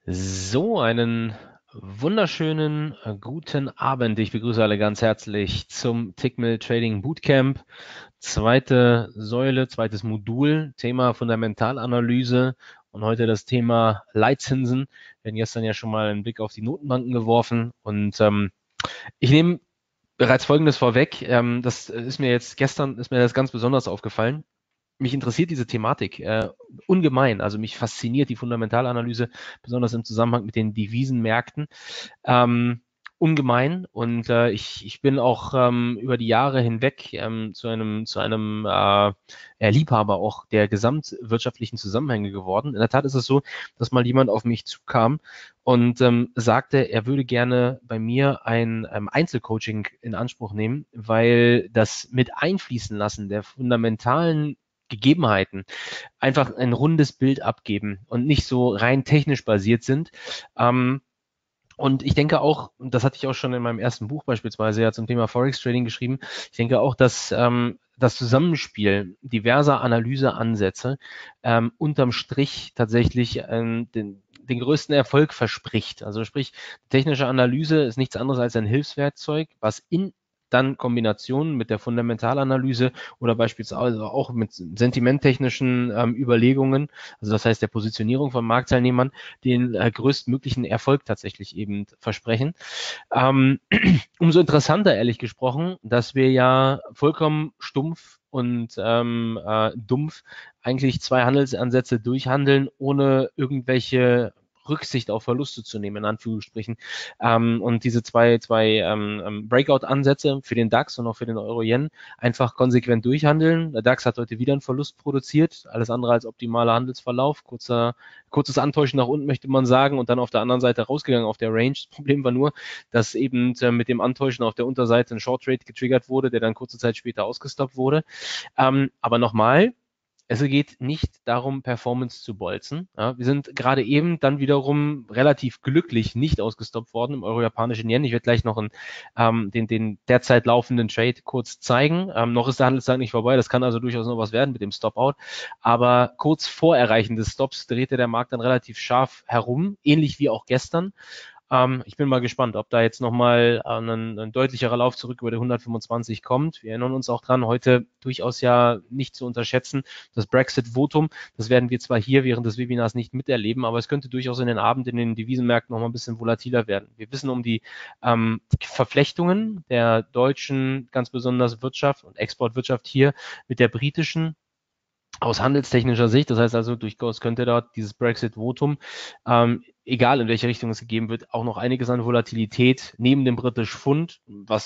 So, einen wunderschönen guten Abend. Ich begrüße alle ganz herzlich zum Tickmill Trading Bootcamp. Zweite Säule, zweites Modul, Thema Fundamentalanalyse und heute das Thema Leitzinsen. Wir hatten gestern ja schon mal einen Blick auf die Notenbanken geworfen und ich nehme bereits Folgendes vorweg. Das ist mir jetzt gestern, ist mir das ganz besonders aufgefallen. Mich interessiert diese Thematik ungemein. Also mich fasziniert die Fundamentalanalyse, besonders im Zusammenhang mit den Devisenmärkten, ungemein. Und ich bin auch über die Jahre hinweg zu einem Liebhaber auch der gesamtwirtschaftlichen Zusammenhänge geworden. In der Tat ist es so, dass mal jemand auf mich zukam und sagte, er würde gerne bei mir ein Einzelcoaching in Anspruch nehmen, weil das mit einfließen lassen der fundamentalen Gegebenheiten einfach ein rundes Bild abgeben und nicht so rein technisch basiert sind. Und ich denke auch, und das hatte ich auch schon in meinem ersten Buch beispielsweise ja zum Thema Forex Trading geschrieben, ich denke auch, dass das Zusammenspiel diverser Analyseansätze unterm Strich tatsächlich den größten Erfolg verspricht. Also sprich, technische Analyse ist nichts anderes als ein Hilfswerkzeug, was in dann Kombinationen mit der Fundamentalanalyse oder beispielsweise auch mit sentimenttechnischen Überlegungen, also das heißt der Positionierung von Marktteilnehmern, den größtmöglichen Erfolg tatsächlich eben versprechen. Ähm, Umso interessanter, ehrlich gesprochen, dass wir ja vollkommen stumpf und dumpf eigentlich zwei Handelsansätze durchhandeln, ohne irgendwelche Rücksicht auf Verluste zu nehmen, in Anführungsstrichen. Und diese zwei Breakout-Ansätze für den DAX und auch für den Euro-Yen einfach konsequent durchhandeln. Der DAX hat heute wieder einen Verlust produziert, alles andere als optimaler Handelsverlauf, kurzes Antäuschen nach unten, möchte man sagen, und dann auf der anderen Seite rausgegangen auf der Range. Das Problem war nur, dass eben mit dem Antäuschen auf der Unterseite ein Short Trade getriggert wurde, der dann kurze Zeit später ausgestoppt wurde. Aber nochmal, es geht nicht darum, Performance zu bolzen. Ja, wir sind gerade eben dann wiederum relativ glücklich nicht ausgestoppt worden im euro-japanischen Yen. Ich werde gleich noch den derzeit laufenden Trade kurz zeigen. Noch ist der Handelstag nicht vorbei. Das kann also durchaus noch was werden mit dem Stop-Out. Aber kurz vor Erreichen des Stops drehte der Markt dann relativ scharf herum, ähnlich wie auch gestern. Ich bin mal gespannt, ob da jetzt nochmal ein deutlicherer Lauf zurück über die 125 kommt. Wir erinnern uns auch dran, heute durchaus ja nicht zu unterschätzen, das Brexit-Votum. Das werden wir zwar hier während des Webinars nicht miterleben, aber es könnte durchaus in den Abend in den Devisenmärkten nochmal ein bisschen volatiler werden. Wir wissen um die Verflechtungen der deutschen, ganz besonders Wirtschaft und Exportwirtschaft hier mit der britischen aus handelstechnischer Sicht. Das heißt also, durchaus könnte dort dieses Brexit-Votum, egal in welche Richtung es gegeben wird, auch noch einiges an Volatilität neben dem British Pfund,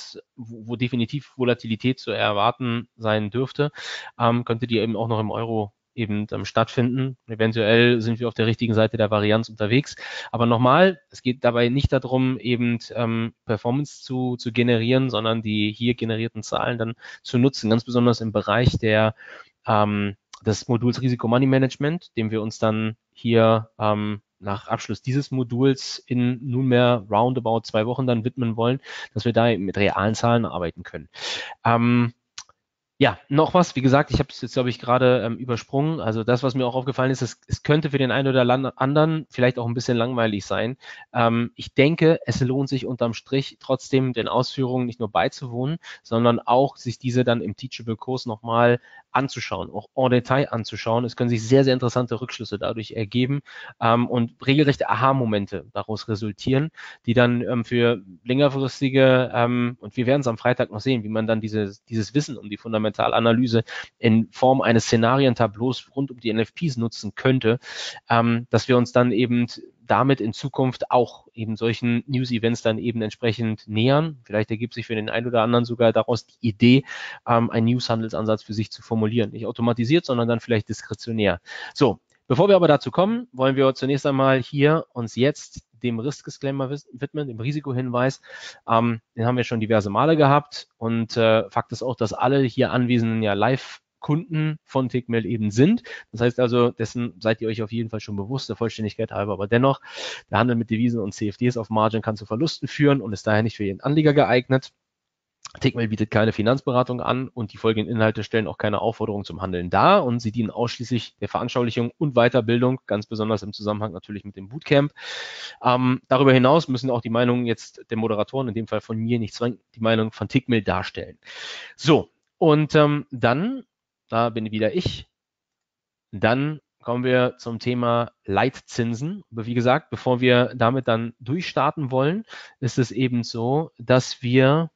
wo definitiv Volatilität zu erwarten sein dürfte, könnte die eben auch noch im Euro eben stattfinden. Eventuell sind wir auf der richtigen Seite der Varianz unterwegs. Aber nochmal, es geht dabei nicht darum, eben Performance zu generieren, sondern die hier generierten Zahlen dann zu nutzen, ganz besonders im Bereich des Moduls Risiko Money Management, dem wir uns dann hier nach Abschluss dieses Moduls in nunmehr roundabout 2 Wochen dann widmen wollen, dass wir da mit realen Zahlen arbeiten können. Ja, noch was, wie gesagt, ich habe es jetzt, glaube ich, gerade übersprungen. Also das, was mir auch aufgefallen ist, es könnte für den einen oder anderen vielleicht auch ein bisschen langweilig sein. Ich denke, es lohnt sich unterm Strich trotzdem den Ausführungen nicht nur beizuwohnen, sondern auch sich diese dann im Teachable-Kurs nochmal anzuschauen, auch en Detail anzuschauen. Es können sich sehr, sehr interessante Rückschlüsse dadurch ergeben und regelrechte Aha-Momente daraus resultieren, die dann für längerfristige, und wir werden es am Freitag noch sehen, wie man dann dieses Wissen um die Fundamentalanalyse in Form eines Szenarientableaus rund um die NFPs nutzen könnte, dass wir uns dann eben damit in Zukunft auch eben solchen News-Events dann eben entsprechend nähern. Vielleicht ergibt sich für den einen oder anderen sogar daraus die Idee, einen News-Handelsansatz für sich zu formulieren. Nicht automatisiert, sondern dann vielleicht diskretionär. So, bevor wir aber dazu kommen, wollen wir zunächst einmal hier uns jetzt dem Risk-Disclaimer widmen, dem Risikohinweis. Den haben wir schon diverse Male gehabt und Fakt ist auch, dass alle hier Anwesenden ja live Kunden von Tickmill eben sind. Das heißt also, dessen seid ihr euch auf jeden Fall schon bewusst, der Vollständigkeit halber. Aber dennoch, der Handel mit Devisen und CFDs auf Margin kann zu Verlusten führen und ist daher nicht für jeden Anleger geeignet. Tickmill bietet keine Finanzberatung an und die folgenden Inhalte stellen auch keine Aufforderung zum Handeln dar und sie dienen ausschließlich der Veranschaulichung und Weiterbildung, ganz besonders im Zusammenhang natürlich mit dem Bootcamp. Darüber hinaus müssen auch die Meinungen jetzt der Moderatoren, in dem Fall von mir, nicht zwingend die Meinung von Tickmill darstellen. So, und dann, da bin wieder ich, dann kommen wir zum Thema Leitzinsen. Aber wie gesagt, bevor wir damit dann durchstarten wollen, ist es eben so, dass wir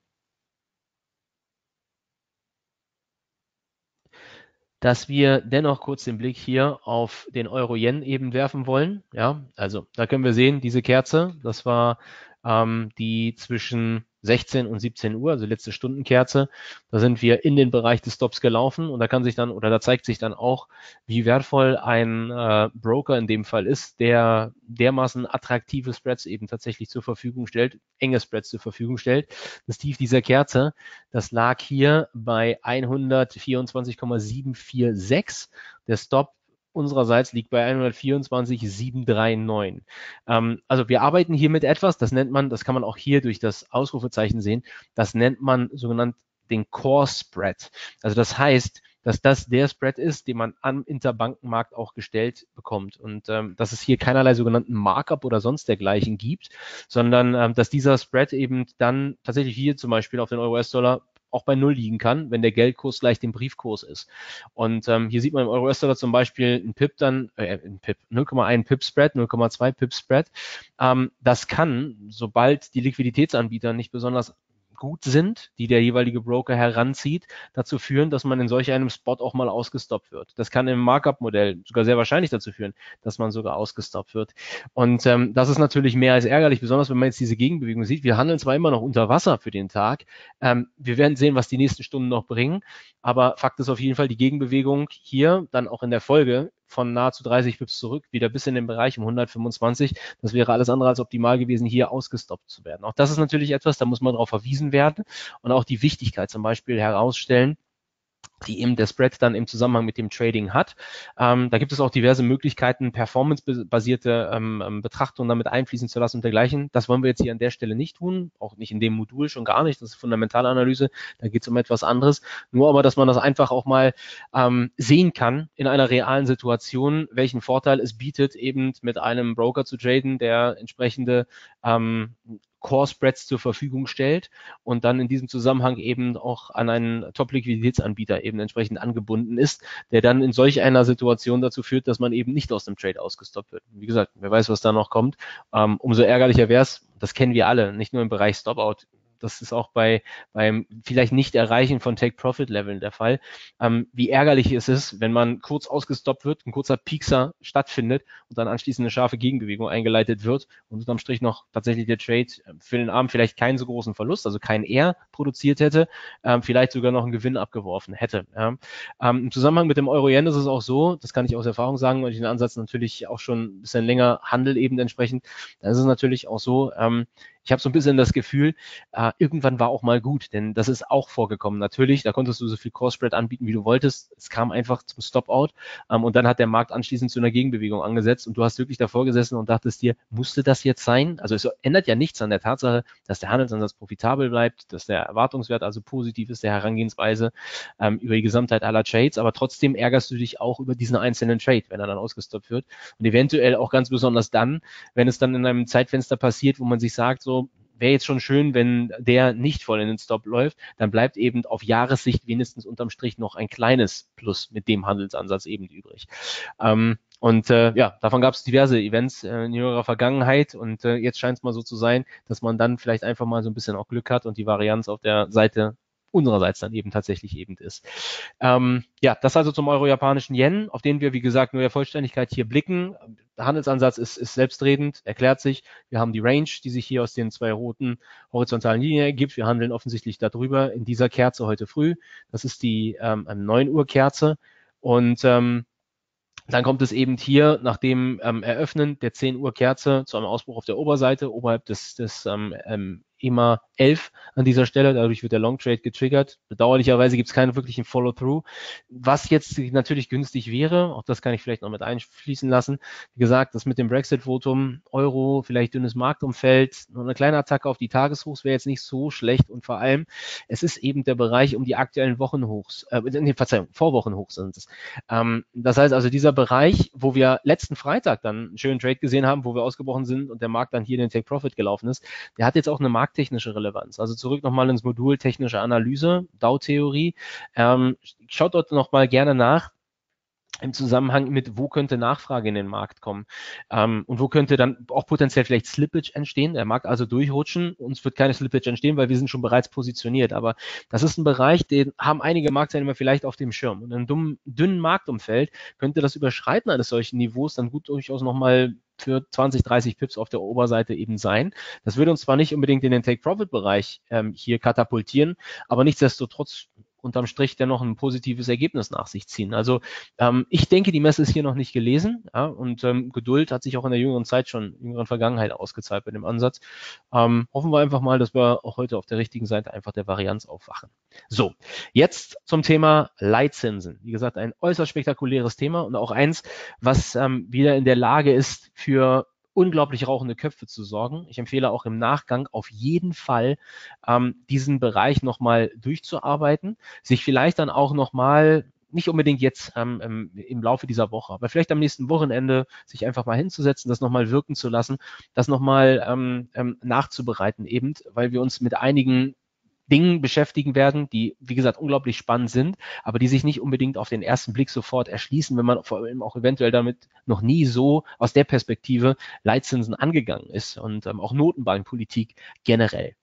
dennoch kurz den Blick hier auf den Euro-Yen eben werfen wollen. Ja, also da können wir sehen, diese Kerze, das war die zwischen 16 und 17 Uhr, also letzte Stundenkerze. Da sind wir in den Bereich des Stops gelaufen und da kann sich dann oder da zeigt sich dann auch, wie wertvoll ein Broker in dem Fall ist, der dermaßen attraktive Spreads eben tatsächlich zur Verfügung stellt, enge Spreads zur Verfügung stellt. Das Tief dieser Kerze, das lag hier bei 124,746. Der Stop unsererseits liegt bei 124,739. Also wir arbeiten hier mit etwas, das nennt man, das kann man auch hier durch das Ausrufezeichen sehen, das nennt man sogenannt den Core Spread. Also das heißt, dass das der Spread ist, den man am Interbankenmarkt auch gestellt bekommt. Und dass es hier keinerlei sogenannten Markup oder sonst dergleichen gibt, sondern dass dieser Spread eben dann tatsächlich hier zum Beispiel auf den Euro-US-Dollar auch bei Null liegen kann, wenn der Geldkurs gleich dem Briefkurs ist. Und hier sieht man im Euro-US-Dollar zum Beispiel ein PIP dann, ein PIP, 0,1 PIP-Spread, 0,2 PIP-Spread. Das kann, sobald die Liquiditätsanbieter nicht besonders gut sind, die der jeweilige Broker heranzieht, dazu führen, dass man in solch einem Spot auch mal ausgestoppt wird. Das kann im Markup-Modell sogar sehr wahrscheinlich dazu führen, dass man sogar ausgestoppt wird. Und das ist natürlich mehr als ärgerlich, besonders wenn man jetzt diese Gegenbewegung sieht. Wir handeln zwar immer noch unter Wasser für den Tag, wir werden sehen, was die nächsten Stunden noch bringen, aber Fakt ist auf jeden Fall, die Gegenbewegung hier dann auch in der Folge von nahezu 30 Pips zurück, wieder bis in den Bereich um 125. Das wäre alles andere als optimal gewesen, hier ausgestoppt zu werden. Auch das ist natürlich etwas, da muss man darauf verwiesen werden und auch die Wichtigkeit zum Beispiel herausstellen, die eben der Spread dann im Zusammenhang mit dem Trading hat. Da gibt es auch diverse Möglichkeiten, performance-basierte Betrachtungen damit einfließen zu lassen und dergleichen. Das wollen wir jetzt hier an der Stelle nicht tun, auch nicht in dem Modul schon gar nicht. Das ist Fundamentalanalyse, da geht es um etwas anderes. Nur aber, dass man das einfach auch mal sehen kann in einer realen Situation, welchen Vorteil es bietet, eben mit einem Broker zu traden, der entsprechende Core Spreads zur Verfügung stellt und dann in diesem Zusammenhang eben auch an einen Top-Liquiditätsanbieter eben entsprechend angebunden ist, der dann in solch einer Situation dazu führt, dass man eben nicht aus dem Trade ausgestoppt wird. Wie gesagt, wer weiß, was da noch kommt. Umso ärgerlicher wäre es, das kennen wir alle, nicht nur im Bereich Stop-Out. Das ist auch beim vielleicht nicht erreichen von Take-Profit-Leveln der Fall. Wie ärgerlich ist es, wenn man kurz ausgestoppt wird, ein kurzer Piekser stattfindet und dann anschließend eine scharfe Gegenbewegung eingeleitet wird und unterm Strich noch tatsächlich der Trade für den Abend vielleicht keinen so großen Verlust, also kein R produziert hätte, vielleicht sogar noch einen Gewinn abgeworfen hätte. Im Zusammenhang mit dem Euro-Yen ist es auch so, das kann ich aus Erfahrung sagen, weil ich den Ansatz natürlich auch schon ein bisschen länger handel eben entsprechend, da ist es natürlich auch so, ich habe so ein bisschen das Gefühl, irgendwann war auch mal gut, denn das ist auch vorgekommen. Natürlich, da konntest du so viel Core-Spread anbieten, wie du wolltest. Es kam einfach zum Stop-Out und dann hat der Markt anschließend zu einer Gegenbewegung angesetzt und du hast wirklich davor gesessen und dachtest dir, musste das jetzt sein? Also es ändert ja nichts an der Tatsache, dass der Handelsansatz profitabel bleibt, dass der Erwartungswert also positiv ist, der Herangehensweise über die Gesamtheit aller Trades, aber trotzdem ärgerst du dich auch über diesen einzelnen Trade, wenn er dann ausgestoppt wird und eventuell auch ganz besonders dann, wenn es dann in einem Zeitfenster passiert, wo man sich sagt, so, wäre jetzt schon schön, wenn der nicht voll in den Stop läuft, dann bleibt eben auf Jahressicht wenigstens unterm Strich noch ein kleines Plus mit dem Handelsansatz eben übrig. Ja, davon gab es diverse Events in ihrer Vergangenheit und jetzt scheint es mal so zu sein, dass man dann vielleicht einfach mal so ein bisschen auch Glück hat und die Varianz auf der Seite unsererseits dann eben tatsächlich eben ist. Ja, das also zum euro-japanischen Yen, auf den wir, wie gesagt, nur der Vollständigkeit hier blicken. Der Handelsansatz ist selbstredend, erklärt sich. Wir haben die Range, die sich hier aus den zwei roten horizontalen Linien ergibt. Wir handeln offensichtlich darüber in dieser Kerze heute früh. Das ist die 9 Uhr Kerze. Und dann kommt es eben hier nach dem Eröffnen der 10 Uhr Kerze zu einem Ausbruch auf der Oberseite, oberhalb des EMA 11 an dieser Stelle. Dadurch wird der Long Trade getriggert. Bedauerlicherweise gibt es keinen wirklichen Follow-through. Was jetzt natürlich günstig wäre, auch das kann ich vielleicht noch mit einfließen lassen. Wie gesagt, das mit dem Brexit-Votum, Euro, vielleicht dünnes Marktumfeld, noch eine kleine Attacke auf die Tageshochs wäre jetzt nicht so schlecht und vor allem, es ist eben der Bereich um die aktuellen Wochenhochs, Vorwochenhochs sind es. Das heißt also, dieser Bereich, wo wir letzten Freitag dann einen schönen Trade gesehen haben, wo wir ausgebrochen sind und der Markt dann hier in den Take-Profit gelaufen ist, der hat jetzt auch eine markttechnische Relevanz. Also zurück nochmal ins Modul technische Analyse, Dow-Theorie. Schaut dort nochmal gerne nach im Zusammenhang mit, wo könnte Nachfrage in den Markt kommen und wo könnte dann auch potenziell vielleicht Slippage entstehen. Der Markt also durchrutschen, uns wird keine Slippage entstehen, weil wir sind schon bereits positioniert. Aber das ist ein Bereich, den haben einige Marktteilnehmer vielleicht auf dem Schirm. Und in einem dünnen Marktumfeld könnte das Überschreiten eines solchen Niveaus dann gut durchaus nochmal für 20, 30 Pips auf der Oberseite eben sein. Das würde uns zwar nicht unbedingt in den Take-Profit-Bereich hier katapultieren, aber nichtsdestotrotz unterm Strich dennoch ein positives Ergebnis nach sich ziehen. Also ich denke, die Messe ist hier noch nicht gelesen, ja, und Geduld hat sich auch in der jüngeren Zeit schon, jüngeren Vergangenheit ausgezahlt bei dem Ansatz. Hoffen wir einfach mal, dass wir auch heute auf der richtigen Seite einfach der Varianz aufwachen. So, jetzt zum Thema Leitzinsen. Wie gesagt, ein äußerst spektakuläres Thema und auch eins, was wieder in der Lage ist, für unglaublich rauchende Köpfe zu sorgen. Ich empfehle auch im Nachgang auf jeden Fall, diesen Bereich nochmal durchzuarbeiten, sich vielleicht dann auch nochmal, nicht unbedingt jetzt im Laufe dieser Woche, aber vielleicht am nächsten Wochenende sich einfach mal hinzusetzen, das nochmal wirken zu lassen, das nochmal nachzubereiten eben, weil wir uns mit einigen Dingen beschäftigen werden, die, wie gesagt, unglaublich spannend sind, aber die sich nicht unbedingt auf den ersten Blick sofort erschließen, wenn man vor allem auch eventuell damit noch nie so aus der Perspektive Leitzinsen angegangen ist und auch Notenbankpolitik generell.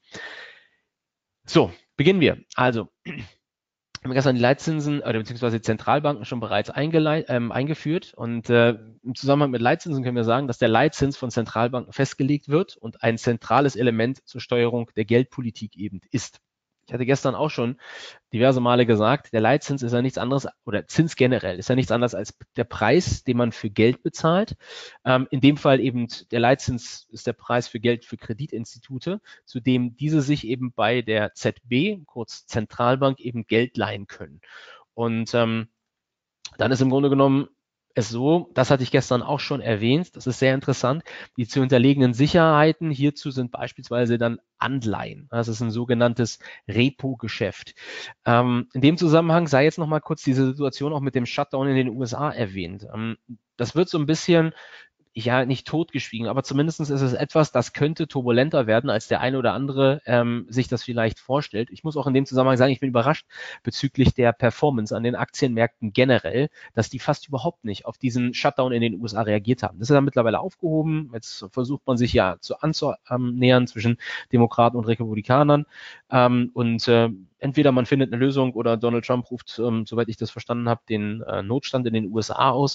So, beginnen wir. Also, wir haben gestern die Leitzinsen oder beziehungsweise Zentralbanken schon bereits eingeführt und im Zusammenhang mit Leitzinsen können wir sagen, dass der Leitzins von Zentralbanken festgelegt wird und ein zentrales Element zur Steuerung der Geldpolitik eben ist. Ich hatte gestern auch schon diverse Male gesagt, der Leitzins ist ja nichts anderes, oder Zins generell ist ja nichts anderes als der Preis, den man für Geld bezahlt. In dem Fall eben der Leitzins ist der Preis für Geld für Kreditinstitute, zu dem diese sich eben bei der ZB, kurz Zentralbank, eben Geld leihen können. Und dann ist im Grunde genommen es so, das hatte ich gestern auch schon erwähnt, das ist sehr interessant, die zu hinterlegenen Sicherheiten hierzu sind beispielsweise dann Anleihen. Das ist ein sogenanntes Repo-Geschäft. In dem Zusammenhang sei jetzt nochmal kurz diese Situation auch mit dem Shutdown in den USA erwähnt. Das wird so ein bisschen ja, nicht totgeschwiegen, aber zumindest ist es etwas, das könnte turbulenter werden, als der eine oder andere sich das vielleicht vorstellt. Ich muss auch in dem Zusammenhang sagen, ich bin überrascht bezüglich der Performance an den Aktienmärkten generell, dass die fast überhaupt nicht auf diesen Shutdown in den USA reagiert haben. Das ist dann mittlerweile aufgehoben. Jetzt versucht man sich ja anzunähern zwischen Demokraten und Republikanern. Entweder man findet eine Lösung oder Donald Trump ruft, soweit ich das verstanden habe, den Notstand in den USA aus.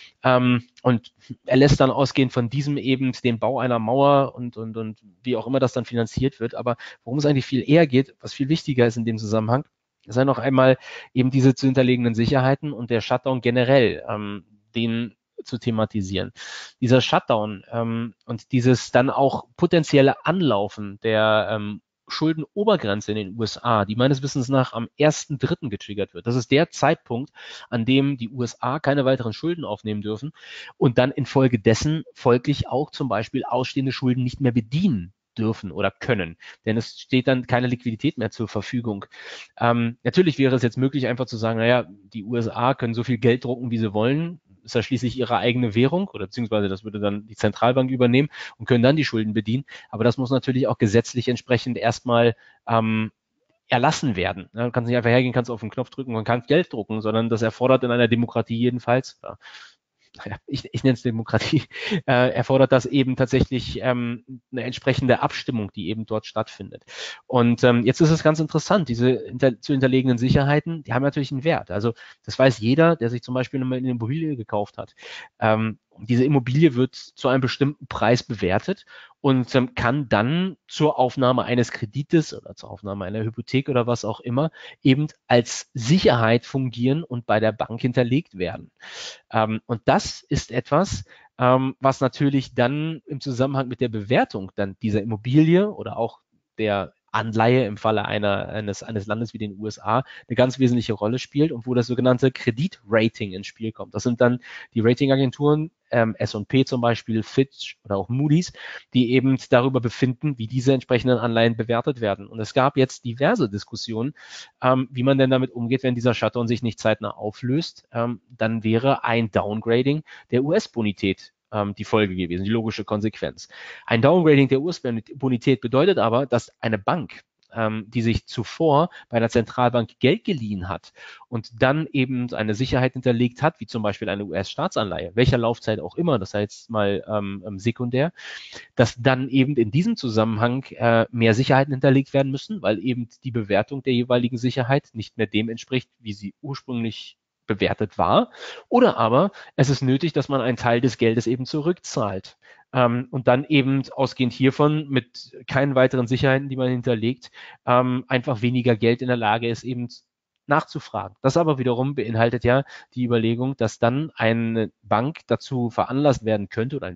Und er lässt dann ausgehend von diesem eben den Bau einer Mauer und wie auch immer das dann finanziert wird. Aber worum es eigentlich viel eher geht, was viel wichtiger ist in dem Zusammenhang, sei noch einmal eben diese zu hinterlegenen Sicherheiten und der Shutdown generell, den zu thematisieren. Dieser Shutdown und dieses dann auch potenzielle Anlaufen der Schuldenobergrenze in den USA, die meines Wissens nach am 1.3. getriggert wird. Das ist der Zeitpunkt, an dem die USA keine weiteren Schulden aufnehmen dürfen und dann infolgedessen folglich auch zum Beispiel ausstehende Schulden nicht mehr bedienen dürfen oder können, denn es steht dann keine Liquidität mehr zur Verfügung. Natürlich wäre es jetzt möglich, einfach zu sagen, naja, die USA können so viel Geld drucken, wie sie wollen, ist ja schließlich ihre eigene Währung oder beziehungsweise das würde dann die Zentralbank übernehmen und können dann die Schulden bedienen. Aber das muss natürlich auch gesetzlich entsprechend erstmal erlassen werden. Du kannst nicht einfach hergehen, kannst auf den Knopf drücken und kannst Geld drucken, sondern das erfordert in einer Demokratie jedenfalls, ich nenne es Demokratie, erfordert das eben tatsächlich eine entsprechende Abstimmung, die eben dort stattfindet. Und jetzt ist es ganz interessant, diese zu hinterlegenen Sicherheiten, die haben natürlich einen Wert. Also das weiß jeder, der sich zum Beispiel eine Immobilie gekauft hat. Diese Immobilie wird zu einem bestimmten Preis bewertet und kann dann zur Aufnahme eines Kredites oder zur Aufnahme einer Hypothek oder was auch immer eben als Sicherheit fungieren und bei der Bank hinterlegt werden. Und das ist etwas, was natürlich dann im Zusammenhang mit der Bewertung dann dieser Immobilie oder auch der Anleihe im Falle eines Landes wie den USA eine ganz wesentliche Rolle spielt und wo das sogenannte Kreditrating ins Spiel kommt. Das sind dann die Ratingagenturen, S&P zum Beispiel, Fitch oder auch Moody's, die eben darüber befinden, wie diese entsprechenden Anleihen bewertet werden. Und es gab jetzt diverse Diskussionen, wie man denn damit umgeht, wenn dieser Shutdown sich nicht zeitnah auflöst. Dann wäre ein Downgrading der US-Bonität die Folge gewesen, die logische Konsequenz. Ein Downgrading der US-Bonität bedeutet aber, dass eine Bank, die sich zuvor bei einer Zentralbank Geld geliehen hat und dann eben eine Sicherheit hinterlegt hat, wie zum Beispiel eine US-Staatsanleihe, welcher Laufzeit auch immer, das heißt mal sekundär, dass dann eben in diesem Zusammenhang mehr Sicherheiten hinterlegt werden müssen, weil eben die Bewertung der jeweiligen Sicherheit nicht mehr dem entspricht, wie sie ursprünglich bewertet war. Oder aber es ist nötig, dass man einen Teil des Geldes eben zurückzahlt. Und dann eben ausgehend hiervon mit keinen weiteren Sicherheiten, die man hinterlegt, einfach weniger Geld in der Lage ist, eben nachzufragen. Das aber wiederum beinhaltet ja die Überlegung, dass dann eine Bank dazu veranlasst werden könnte oder ein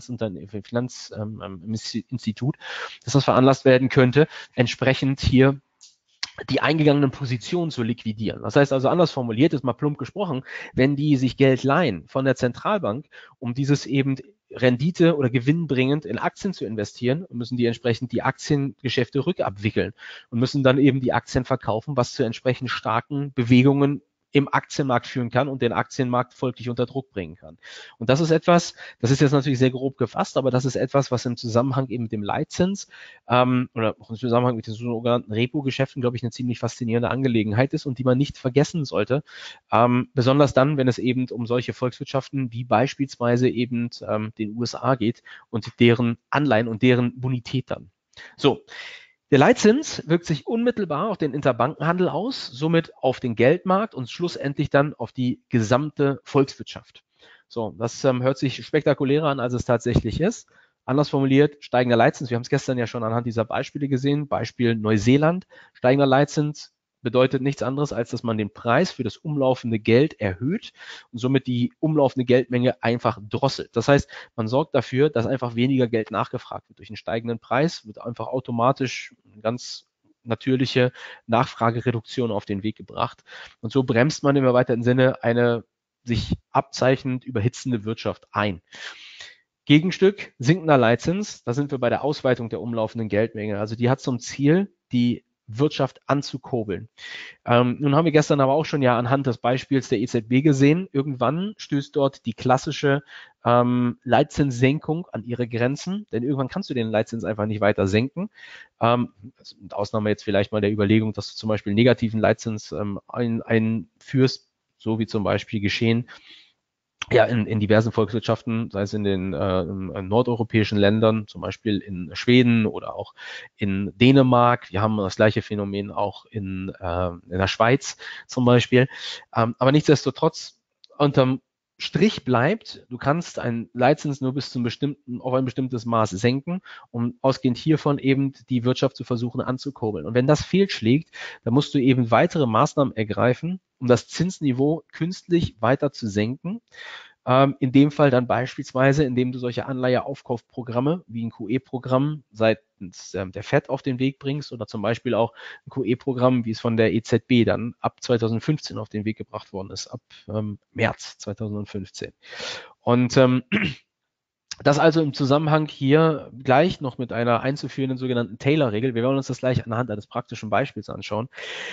Finanzinstitut, dass das veranlasst werden könnte, entsprechend hier die eingegangenen Positionen zu liquidieren. Das heißt also anders formuliert, ist mal plump gesprochen, wenn die sich Geld leihen von der Zentralbank, um dieses eben Rendite oder gewinnbringend in Aktien zu investieren, müssen die entsprechend die Aktiengeschäfte rückabwickeln und müssen dann eben die Aktien verkaufen, was zu entsprechend starken Bewegungen im Aktienmarkt führen kann und den Aktienmarkt folglich unter Druck bringen kann. Und das ist etwas, das ist jetzt natürlich sehr grob gefasst, aber das ist etwas, was im Zusammenhang eben mit dem Leitzins oder auch im Zusammenhang mit den sogenannten Repo-Geschäften, glaube ich, eine ziemlich faszinierende Angelegenheit ist und die man nicht vergessen sollte. Besonders dann, wenn es eben um solche Volkswirtschaften wie beispielsweise eben den USA geht und deren Anleihen und deren Bonität dann. So, der Leitzins wirkt sich unmittelbar auf den Interbankenhandel aus, somit auf den Geldmarkt und schlussendlich dann auf die gesamte Volkswirtschaft. So, das hört sich spektakulärer an, als es tatsächlich ist. Anders formuliert, steigender Leitzins, wir haben es gestern ja schon anhand dieser Beispiele gesehen, Beispiel Neuseeland, steigender Leitzins bedeutet nichts anderes, als dass man den Preis für das umlaufende Geld erhöht und somit die umlaufende Geldmenge einfach drosselt. Das heißt, man sorgt dafür, dass einfach weniger Geld nachgefragt wird. Durch einen steigenden Preis wird einfach automatisch eine ganz natürliche Nachfragereduktion auf den Weg gebracht. Und so bremst man im erweiterten Sinne eine sich abzeichnend überhitzende Wirtschaft ein. Gegenstück, sinkender Leitzins, da sind wir bei der Ausweitung der umlaufenden Geldmenge. Also die hat zum Ziel, die Wirtschaft anzukurbeln. Nun haben wir gestern aber auch schon ja anhand des Beispiels der EZB gesehen, irgendwann stößt dort die klassische Leitzinssenkung an ihre Grenzen, denn irgendwann kannst du den Leitzins einfach nicht weiter senken. Mit Ausnahme jetzt vielleicht mal der Überlegung, dass du zum Beispiel negativen Leitzins einführst, so wie zum Beispiel geschehen ja, in diversen Volkswirtschaften, sei es in den nordeuropäischen Ländern, zum Beispiel in Schweden oder auch in Dänemark. Wir haben das gleiche Phänomen auch in der Schweiz zum Beispiel. Aber nichtsdestotrotz, unterm Strich bleibt, du kannst einen Leitzins nur bis zum bestimmten, auf ein bestimmtes Maß senken, um ausgehend hiervon eben die Wirtschaft zu versuchen anzukurbeln. Und wenn das fehlschlägt, dann musst du eben weitere Maßnahmen ergreifen, um das Zinsniveau künstlich weiter zu senken. In dem Fall dann beispielsweise, indem du solche Anleiheaufkaufprogramme wie ein QE-Programm seitens der FED auf den Weg bringst oder zum Beispiel auch ein QE-Programm, wie es von der EZB dann ab 2015 auf den Weg gebracht worden ist, ab März 2015. Und das also im Zusammenhang hier gleich noch mit einer einzuführenden sogenannten Taylor-Regel. Wir wollen uns das gleich anhand eines praktischen Beispiels anschauen.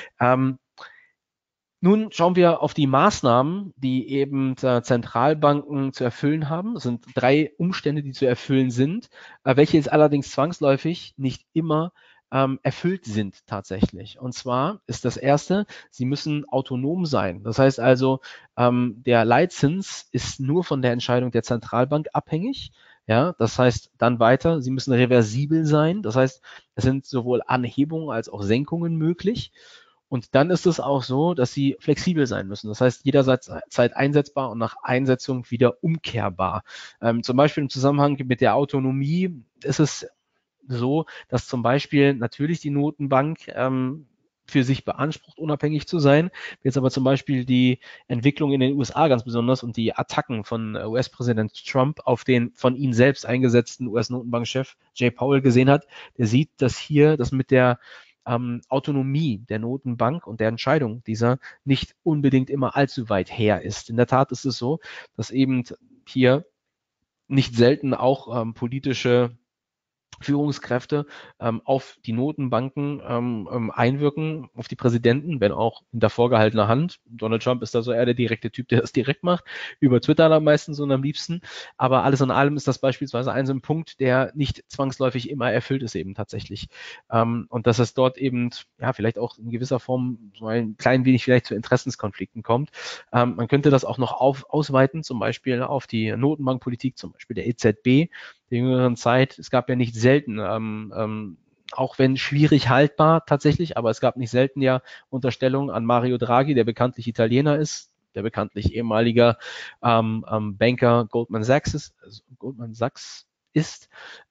Nun schauen wir auf die Maßnahmen, die eben Zentralbanken zu erfüllen haben. Es sind 3 Umstände, die zu erfüllen sind, welche jetzt allerdings zwangsläufig nicht immer erfüllt sind tatsächlich. Und zwar ist das erste, sie müssen autonom sein. Das heißt also, der Leitzins ist nur von der Entscheidung der Zentralbank abhängig. Ja, das heißt dann weiter, sie müssen reversibel sein. Das heißt, es sind sowohl Anhebungen als auch Senkungen möglich. Und dann ist es auch so, dass sie flexibel sein müssen. Das heißt, jederzeit einsetzbar und nach Einsetzung wieder umkehrbar. Zum Beispiel im Zusammenhang mit der Autonomie ist es so, dass zum Beispiel natürlich die Notenbank für sich beansprucht, unabhängig zu sein. Jetzt aber zum Beispiel die Entwicklung in den USA ganz besonders und die Attacken von US-Präsident Trump auf den von ihm selbst eingesetzten US-Notenbankchef Jay Powell gesehen hat, der sieht, dass hier das mit der Autonomie der Notenbank und der Entscheidung dieser nicht unbedingt immer allzu weit her ist. In der Tat ist es so, dass eben hier nicht selten auch politische Führungskräfte auf die Notenbanken einwirken, auf die Präsidenten, wenn auch hinter vorgehaltener Hand. Donald Trump ist da so eher der direkte Typ, der das direkt macht, über Twitter am meisten und am liebsten. Aber alles in allem ist das beispielsweise ein so ein Punkt, der nicht zwangsläufig immer erfüllt ist eben tatsächlich. Und dass es dort eben, ja, vielleicht auch in gewisser Form so ein klein wenig vielleicht zu Interessenskonflikten kommt. Man könnte das auch noch ausweiten, zum Beispiel auf die Notenbankpolitik, zum Beispiel der EZB, der jüngeren Zeit. Es gab ja nicht selten, auch wenn schwierig haltbar tatsächlich, aber es gab nicht selten ja Unterstellungen an Mario Draghi, der bekanntlich Italiener ist, der bekanntlich ehemaliger Banker Goldman Sachs ist,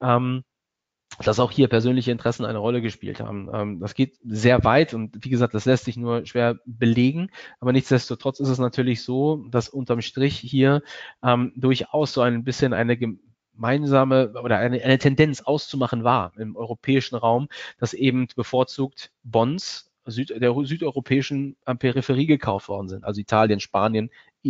dass auch hier persönliche Interessen eine Rolle gespielt haben. Das geht sehr weit und wie gesagt, das lässt sich nur schwer belegen, aber nichtsdestotrotz ist es natürlich so, dass unterm Strich hier durchaus so ein bisschen eine gemeinsame oder eine Tendenz auszumachen war im europäischen Raum, dass eben bevorzugt Bonds der südeuropäischen Peripherie gekauft worden sind, also Italien, Spanien,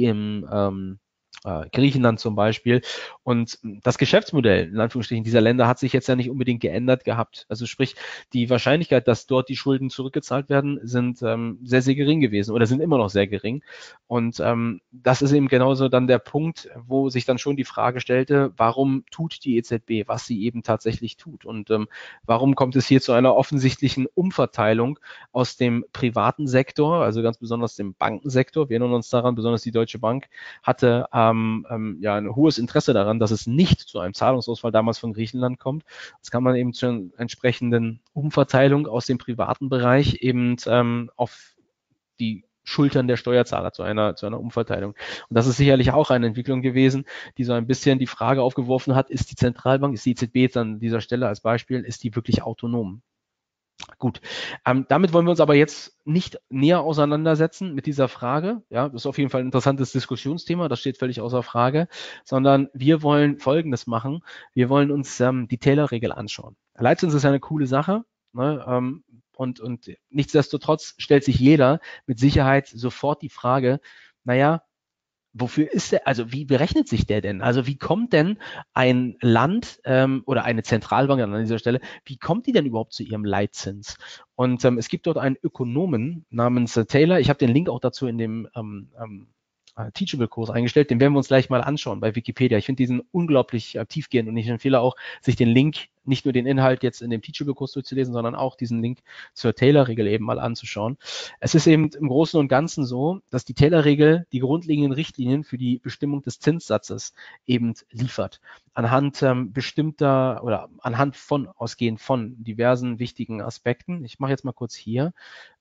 Griechenland zum Beispiel. Und das Geschäftsmodell, in Anführungsstrichen, dieser Länder hat sich jetzt ja nicht unbedingt geändert gehabt. Also sprich, die Wahrscheinlichkeit, dass dort die Schulden zurückgezahlt werden, sind sehr, sehr gering gewesen oder sind immer noch sehr gering. Und das ist eben genauso dann der Punkt, wo sich dann schon die Frage stellte, warum tut die EZB, was sie eben tatsächlich tut? Und warum kommt es hier zu einer offensichtlichen Umverteilung aus dem privaten Sektor, also ganz besonders dem Bankensektor? Wir erinnern uns daran, besonders die Deutsche Bank hatte ja ein hohes Interesse daran, dass es nicht zu einem Zahlungsausfall damals von Griechenland kommt. Das kann man eben zur entsprechenden Umverteilung aus dem privaten Bereich eben auf die Schultern der Steuerzahler zu einer Umverteilung. Und das ist sicherlich auch eine Entwicklung gewesen, die so ein bisschen die Frage aufgeworfen hat, ist die Zentralbank, ist die EZB jetzt an dieser Stelle als Beispiel, ist die wirklich autonom? Gut, damit wollen wir uns aber jetzt nicht näher auseinandersetzen mit dieser Frage. Ja, das ist auf jeden Fall ein interessantes Diskussionsthema, das steht völlig außer Frage, sondern wir wollen Folgendes machen. Wir wollen uns die Taylor-Regel anschauen. Leitzins ist eine coole Sache, ne, und nichtsdestotrotz stellt sich jeder mit Sicherheit sofort die Frage, naja, wofür ist der, also wie berechnet sich der denn? Also wie kommt denn ein Land oder eine Zentralbank an dieser Stelle, wie kommt die denn überhaupt zu ihrem Leitzins? Und es gibt dort einen Ökonomen namens Taylor, ich habe den Link auch dazu in dem Teachable-Kurs eingestellt, den werden wir uns gleich mal anschauen bei Wikipedia. Ich finde diesen unglaublich tiefgehend und ich empfehle auch, sich den Link, nicht nur den Inhalt jetzt in dem Teachable-Kurs durchzulesen, sondern auch diesen Link zur Taylor-Regel eben mal anzuschauen. Es ist eben im Großen und Ganzen so, dass die Taylor-Regel die grundlegenden Richtlinien für die Bestimmung des Zinssatzes eben liefert. Anhand bestimmter oder ausgehend von diversen wichtigen Aspekten. Ich mache jetzt mal kurz hier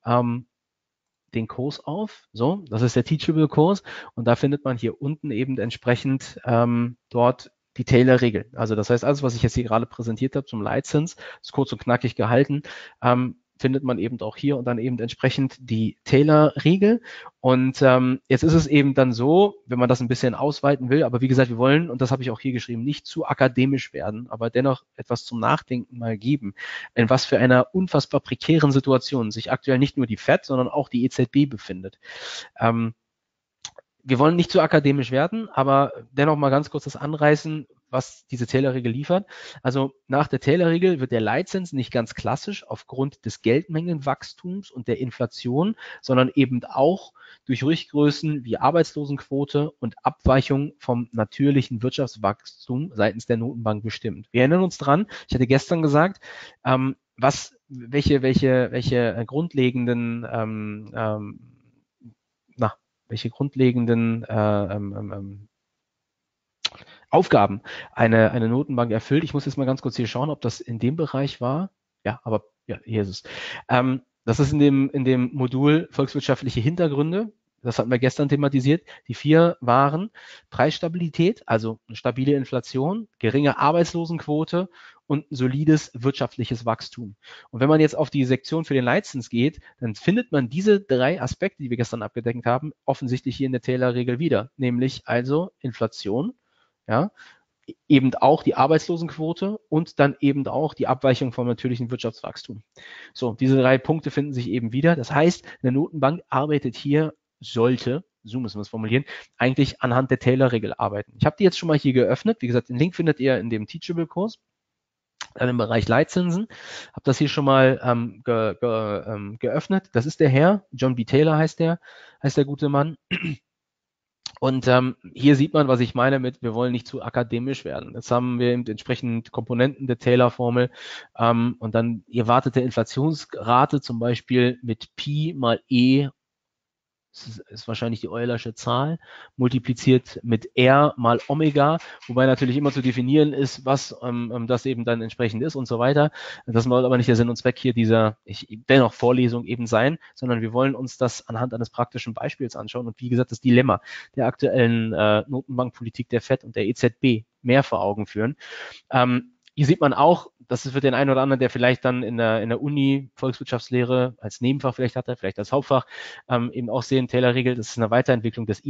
den Kurs auf. So, das ist der Teachable-Kurs und da findet man hier unten eben entsprechend dort die Taylor-Regel. Also das heißt, alles, was ich jetzt hier gerade präsentiert habe zum Leitzins, ist kurz und knackig gehalten, findet man eben auch hier und dann eben entsprechend die Taylor-Regel. Und jetzt ist es eben dann so, wenn man das ein bisschen ausweiten will, aber wie gesagt, wir wollen, und das habe ich auch hier geschrieben, nicht zu akademisch werden, aber dennoch etwas zum Nachdenken mal geben, in was für einer unfassbar prekären Situation sich aktuell nicht nur die FED, sondern auch die EZB befindet. Wir wollen nicht zu akademisch werden, aber dennoch mal ganz kurz das anreißen, was diese Taylor-Regel liefert. Also nach der Taylor-Regel wird der Leitzins nicht ganz klassisch aufgrund des Geldmengenwachstums und der Inflation, sondern eben auch durch Richtgrößen wie Arbeitslosenquote und Abweichung vom natürlichen Wirtschaftswachstum seitens der Notenbank bestimmt. Wir erinnern uns dran, ich hatte gestern gesagt, welche grundlegenden Aufgaben eine Notenbank erfüllt. Ich muss jetzt mal ganz kurz hier schauen, ob das in dem Bereich war. Ja, aber ja, hier ist es. Das ist in dem Modul volkswirtschaftliche Hintergründe. das hatten wir gestern thematisiert. Die 4 waren Preisstabilität, also eine stabile Inflation, geringe Arbeitslosenquote und ein solides wirtschaftliches Wachstum. Und wenn man jetzt auf die Sektion für den Leitzins geht, dann findet man diese 3 Aspekte, die wir gestern abgedeckt haben, offensichtlich hier in der Taylor-Regel wieder, nämlich also Inflation, ja, eben auch die Arbeitslosenquote und dann eben auch die Abweichung vom natürlichen Wirtschaftswachstum. So, diese 3 Punkte finden sich eben wieder. Das heißt, eine Notenbank arbeitet hier, so müssen wir es formulieren, eigentlich anhand der Taylor-Regel arbeiten. Ich habe die jetzt schon mal hier geöffnet. Wie gesagt, den Link findet ihr in dem Teachable-Kurs. Dann im Bereich Leitzinsen. Habe das hier schon mal geöffnet. Das ist der Herr, John B. Taylor heißt der gute Mann. Und hier sieht man, was ich meine mit, wir wollen nicht zu akademisch werden. Jetzt haben wir eben entsprechend Komponenten der Taylor-Formel und dann die erwartete Inflationsrate zum Beispiel mit Pi mal E, das ist wahrscheinlich die Eulersche Zahl, multipliziert mit R mal Omega, wobei natürlich immer zu definieren ist, was das eben dann entsprechend ist und so weiter. Das soll aber nicht der Sinn und Zweck hier dieser dennoch Vorlesung eben sein, sondern wir wollen uns das anhand eines praktischen Beispiels anschauen und wie gesagt das Dilemma der aktuellen Notenbankpolitik der FED und der EZB mehr vor Augen führen. Hier sieht man auch, das ist für den einen oder anderen, der vielleicht dann in der Uni Volkswirtschaftslehre als Nebenfach vielleicht hatte, vielleicht als Hauptfach, eben auch sehen, Taylor-Regel, das ist eine Weiterentwicklung des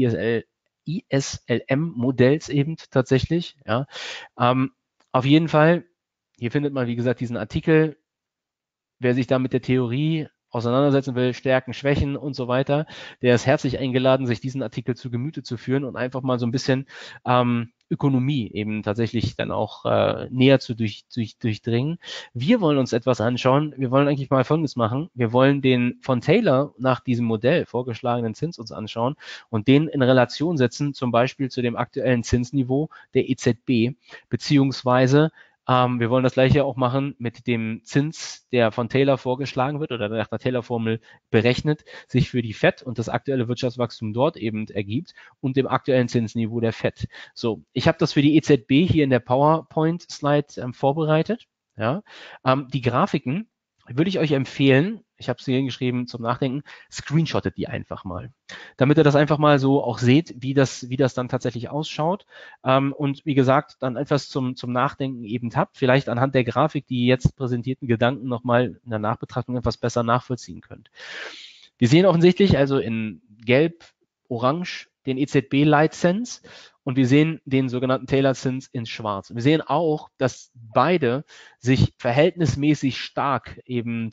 ISLM-Modells eben tatsächlich. Ja. Auf jeden Fall, hier findet man, wie gesagt, diesen Artikel. Wer sich da mit der Theorie auseinandersetzen will, Stärken, Schwächen und so weiter, der ist herzlich eingeladen, sich diesen Artikel zu Gemüte zu führen und einfach mal so ein bisschen Ökonomie eben tatsächlich dann auch näher zu durchdringen. Wir wollen uns etwas anschauen. Wir wollen eigentlich mal Folgendes machen. Wir wollen den von Taylor nach diesem Modell vorgeschlagenen Zins uns anschauen und den in Relation setzen, zum Beispiel zu dem aktuellen Zinsniveau der EZB, beziehungsweise wir wollen das gleiche auch machen mit dem Zins, der von Taylor vorgeschlagen wird oder nach der Taylor-Formel berechnet, sich für die FED und das aktuelle Wirtschaftswachstum dort eben ergibt und dem aktuellen Zinsniveau der FED. So, ich habe das für die EZB hier in der PowerPoint-Slide vorbereitet. Ja, die Grafiken würde ich euch empfehlen, ich habe es hier hingeschrieben zum Nachdenken, screenshottet die einfach mal, damit ihr das einfach mal so auch seht, wie das dann tatsächlich ausschaut und wie gesagt, dann etwas zum Nachdenken eben habt, vielleicht anhand der Grafik die jetzt präsentierten Gedanken nochmal in der Nachbetrachtung etwas besser nachvollziehen könnt. Wir sehen offensichtlich also in Gelb, Orange den EZB-Leitzins und wir sehen den sogenannten Taylor-Zins in Schwarz. Wir sehen auch, dass beide sich verhältnismäßig stark eben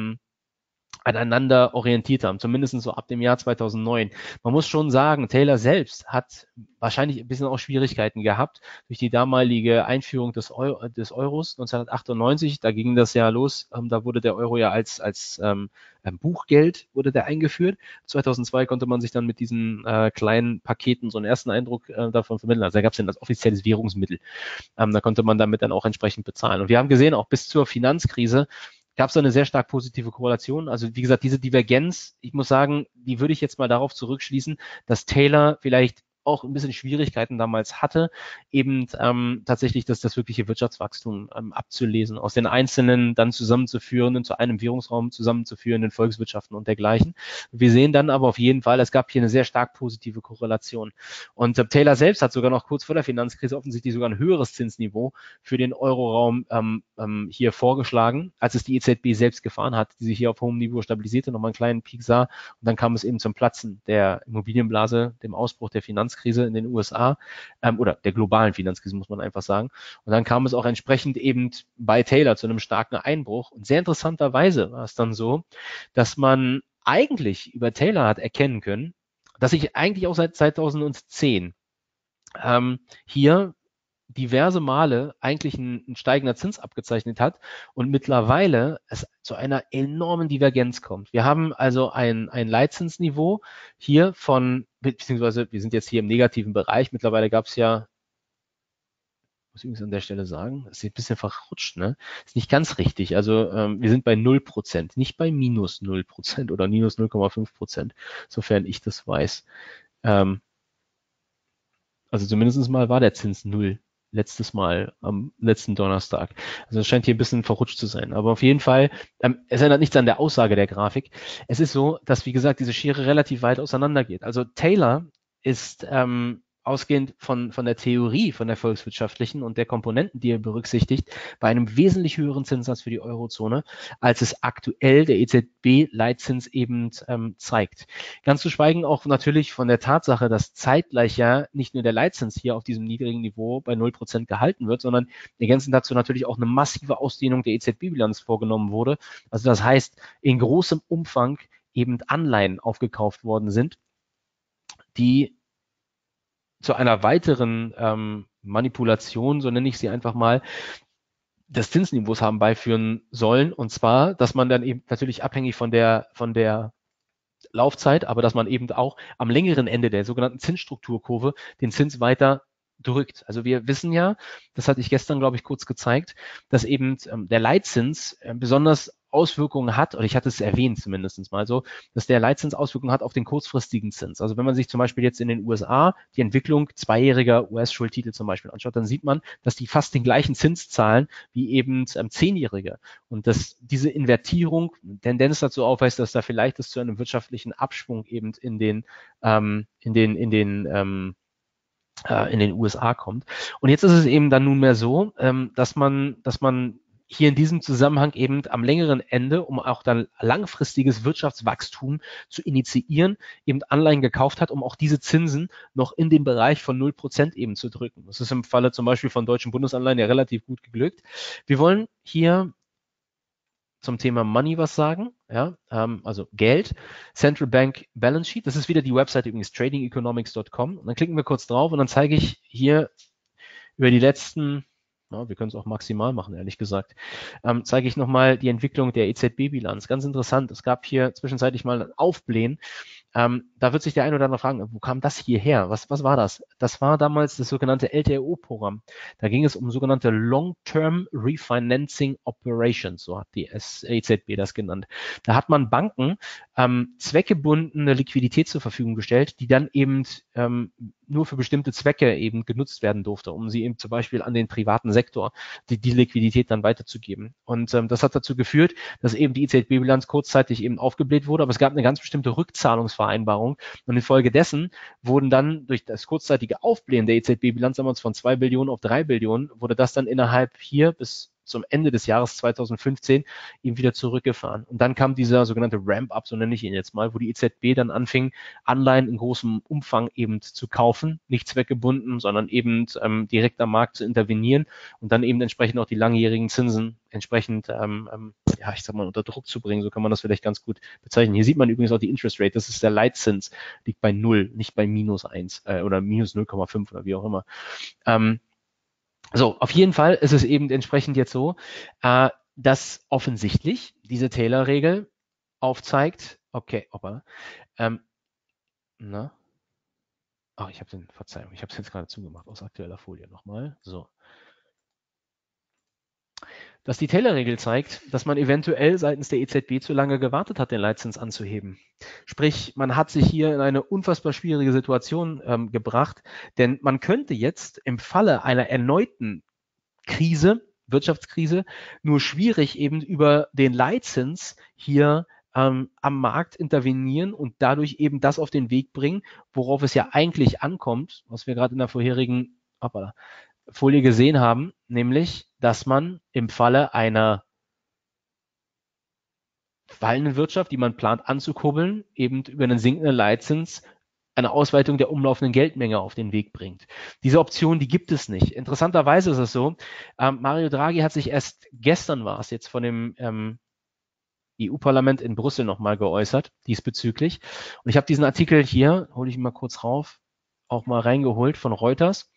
aneinander orientiert haben, zumindest so ab dem Jahr 2009. Man muss schon sagen, Taylor selbst hat wahrscheinlich ein bisschen auch Schwierigkeiten gehabt durch die damalige Einführung des Euros 1998. Da ging das ja los. Da wurde der Euro ja als Buchgeld wurde der eingeführt. 2002 konnte man sich dann mit diesen kleinen Paketen so einen ersten Eindruck davon vermitteln. Also da gab es dann als offizielles Währungsmittel. Da konnte man damit dann auch entsprechend bezahlen. Und wir haben gesehen, auch bis zur Finanzkrise gab es da eine sehr stark positive Korrelation. Also wie gesagt, diese Divergenz, ich muss sagen, die würde ich jetzt mal darauf zurückschließen, dass Taylor vielleicht auch ein bisschen Schwierigkeiten damals hatte, eben tatsächlich das wirkliche Wirtschaftswachstum abzulesen, aus den einzelnen dann zusammenzuführenden, zu einem Währungsraum zusammenzuführenden Volkswirtschaften und dergleichen. Wir sehen dann aber auf jeden Fall, es gab hier eine sehr stark positive Korrelation. Und Taylor selbst hat sogar noch kurz vor der Finanzkrise offensichtlich sogar ein höheres Zinsniveau für den Euroraum hier vorgeschlagen, als es die EZB selbst gefahren hat, die sich hier auf hohem Niveau stabilisierte, nochmal einen kleinen Peak sah. Und dann kam es eben zum Platzen der Immobilienblase, dem Ausbruch der Finanzkrise in den USA oder der globalen Finanzkrise, muss man einfach sagen. Und dann kam es auch entsprechend eben bei Taylor zu einem starken Einbruch. Und sehr interessanterweise war es dann so, dass man eigentlich über Taylor hat erkennen können, dass sich eigentlich auch seit 2010 hier diverse Male eigentlich ein steigender Zins abgezeichnet hat und mittlerweile es zu einer enormen Divergenz kommt. Wir haben also ein Leitzinsniveau hier von, beziehungsweise wir sind jetzt hier im negativen Bereich, mittlerweile gab es ja, muss ich übrigens an der Stelle sagen, das ist ein bisschen verrutscht, ne? Ist nicht ganz richtig. Also wir sind bei 0%, nicht bei minus 0% oder minus 0,5%, sofern ich das weiß. Also zumindest mal war der Zins 0. letztes Mal am letzten Donnerstag. Also es scheint hier ein bisschen verrutscht zu sein. Aber auf jeden Fall, es ändert nichts an der Aussage der Grafik. Es ist so, dass, wie gesagt, diese Schere relativ weit auseinander geht. Also Taylor ist ausgehend von der Theorie, von der volkswirtschaftlichen und der Komponenten, die er berücksichtigt, bei einem wesentlich höheren Zinssatz für die Eurozone, als es aktuell der EZB-Leitzins eben zeigt. Ganz zu schweigen auch natürlich von der Tatsache, dass zeitgleich ja nicht nur der Leitzins hier auf diesem niedrigen Niveau bei 0% gehalten wird, sondern ergänzend dazu natürlich auch eine massive Ausdehnung der EZB-Bilanz vorgenommen wurde. Also das heißt, in großem Umfang eben Anleihen aufgekauft worden sind, die zu einer weiteren Manipulation, so nenne ich sie einfach mal, des Zinsniveaus haben beiführen sollen. Und zwar, dass man dann eben natürlich abhängig von der Laufzeit, aber dass man eben auch am längeren Ende der sogenannten Zinsstrukturkurve den Zins weiter drückt. Also wir wissen ja, das hatte ich gestern, glaube ich, kurz gezeigt, dass eben der Leitzins besonders Auswirkungen hat, oder ich hatte es erwähnt zumindest mal so, dass der Leitzins Auswirkungen hat auf den kurzfristigen Zins. Also wenn man sich zum Beispiel jetzt in den USA die Entwicklung zweijähriger US-Schuldtitel zum Beispiel anschaut, dann sieht man, dass die fast den gleichen Zins zahlen wie eben zehnjährige. Und dass diese Invertierung Tendenz dazu aufweist, dass da vielleicht es zu einem wirtschaftlichen Abschwung eben in den USA kommt. Und jetzt ist es eben dann nunmehr so, dass man hier in diesem Zusammenhang eben am längeren Ende, um auch dann langfristiges Wirtschaftswachstum zu initiieren, eben Anleihen gekauft hat, um auch diese Zinsen noch in den Bereich von 0% eben zu drücken. Das ist im Falle zum Beispiel von deutschen Bundesanleihen ja relativ gut geglückt. Wir wollen hier zum Thema Money was sagen, ja, also Geld, Central Bank Balance Sheet, das ist wieder die Webseite übrigens tradingeconomics.com und dann klicken wir kurz drauf und dann zeige ich hier über die letzten, wir können es auch maximal machen, ehrlich gesagt, zeige ich nochmal die Entwicklung der EZB-Bilanz. Ganz interessant, es gab hier zwischenzeitlich mal ein Aufblähen. Da wird sich der eine oder andere fragen, wo kam das hierher? Was war das? Das war damals das sogenannte LTRO-Programm. Da ging es um sogenannte Long-Term Refinancing Operations, so hat die EZB das genannt. Da hat man Banken zweckgebundene Liquidität zur Verfügung gestellt, die dann eben nur für bestimmte Zwecke eben genutzt werden durfte, um sie eben zum Beispiel an den privaten Sektor die Liquidität dann weiterzugeben. Und das hat dazu geführt, dass eben die EZB-Bilanz kurzzeitig eben aufgebläht wurde, aber es gab eine ganz bestimmte Rückzahlungsvereinbarung und infolgedessen wurden dann durch das kurzzeitige Aufblähen der EZB-Bilanz damals von 2 Billionen auf 3 Billionen, wurde das dann innerhalb hier bis zum Ende des Jahres 2015 eben wieder zurückgefahren. Und dann kam dieser sogenannte Ramp-up, so nenne ich ihn jetzt mal, wo die EZB dann anfing, Anleihen in großem Umfang eben zu kaufen, nicht zweckgebunden, sondern eben direkt am Markt zu intervenieren und dann eben entsprechend auch die langjährigen Zinsen entsprechend, ich sag mal, unter Druck zu bringen. So kann man das vielleicht ganz gut bezeichnen. Hier sieht man übrigens auch die Interest Rate. Das ist der Leitzins, liegt bei 0, nicht bei -1 oder minus 0,5 oder wie auch immer. So, auf jeden Fall ist es eben entsprechend jetzt so, dass offensichtlich diese Taylor-Regel aufzeigt, okay, Verzeihung, ich habe es jetzt gerade zugemacht aus aktueller Folie nochmal. So. Dass die Taylor-Regel zeigt, dass man eventuell seitens der EZB zu lange gewartet hat, den Leitzins anzuheben. Sprich, man hat sich hier in eine unfassbar schwierige Situation gebracht, denn man könnte jetzt im Falle einer erneuten Wirtschaftskrise, nur schwierig eben über den Leitzins hier am Markt intervenieren und dadurch eben das auf den Weg bringen, worauf es ja eigentlich ankommt, was wir gerade in der vorherigen Folie gesehen haben, nämlich, dass man im Falle einer fallenden Wirtschaft, die man plant anzukurbeln, eben über einen sinkenden Leitzins eine Ausweitung der umlaufenden Geldmenge auf den Weg bringt. Diese Option, die gibt es nicht. Interessanterweise ist es so, Mario Draghi hat sich erst gestern jetzt von dem EU-Parlament in Brüssel nochmal geäußert, diesbezüglich. Und ich habe diesen Artikel hier, hole ich ihn mal kurz rauf, auch mal reingeholt von Reuters.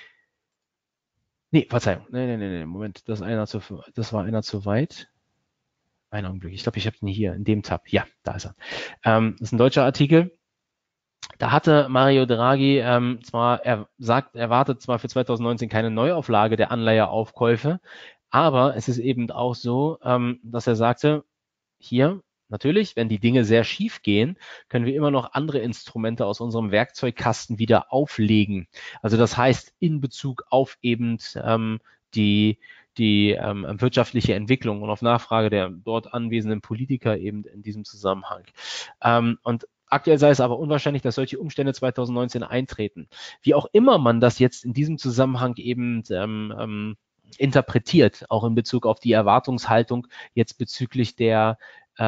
Nee, Verzeihung. Nee, Moment, das war einer zu weit. Einen Augenblick. Ich glaube, ich habe ihn hier in dem Tab. Ja, da ist er. Das ist ein deutscher Artikel. Da hatte Mario Draghi er erwartet zwar für 2019 keine Neuauflage der Anleiheaufkäufe, aber es ist eben auch so, dass er sagte, hier, Natürlich, wenn die Dinge sehr schief gehen, können wir immer noch andere Instrumente aus unserem Werkzeugkasten wieder auflegen. Also das heißt, in Bezug auf eben die, die wirtschaftliche Entwicklung und auf Nachfrage der dort anwesenden Politiker eben in diesem Zusammenhang. Und aktuell sei es aber unwahrscheinlich, dass solche Umstände 2019 eintreten. Wie auch immer man das jetzt in diesem Zusammenhang eben interpretiert, auch in Bezug auf die Erwartungshaltung jetzt bezüglich der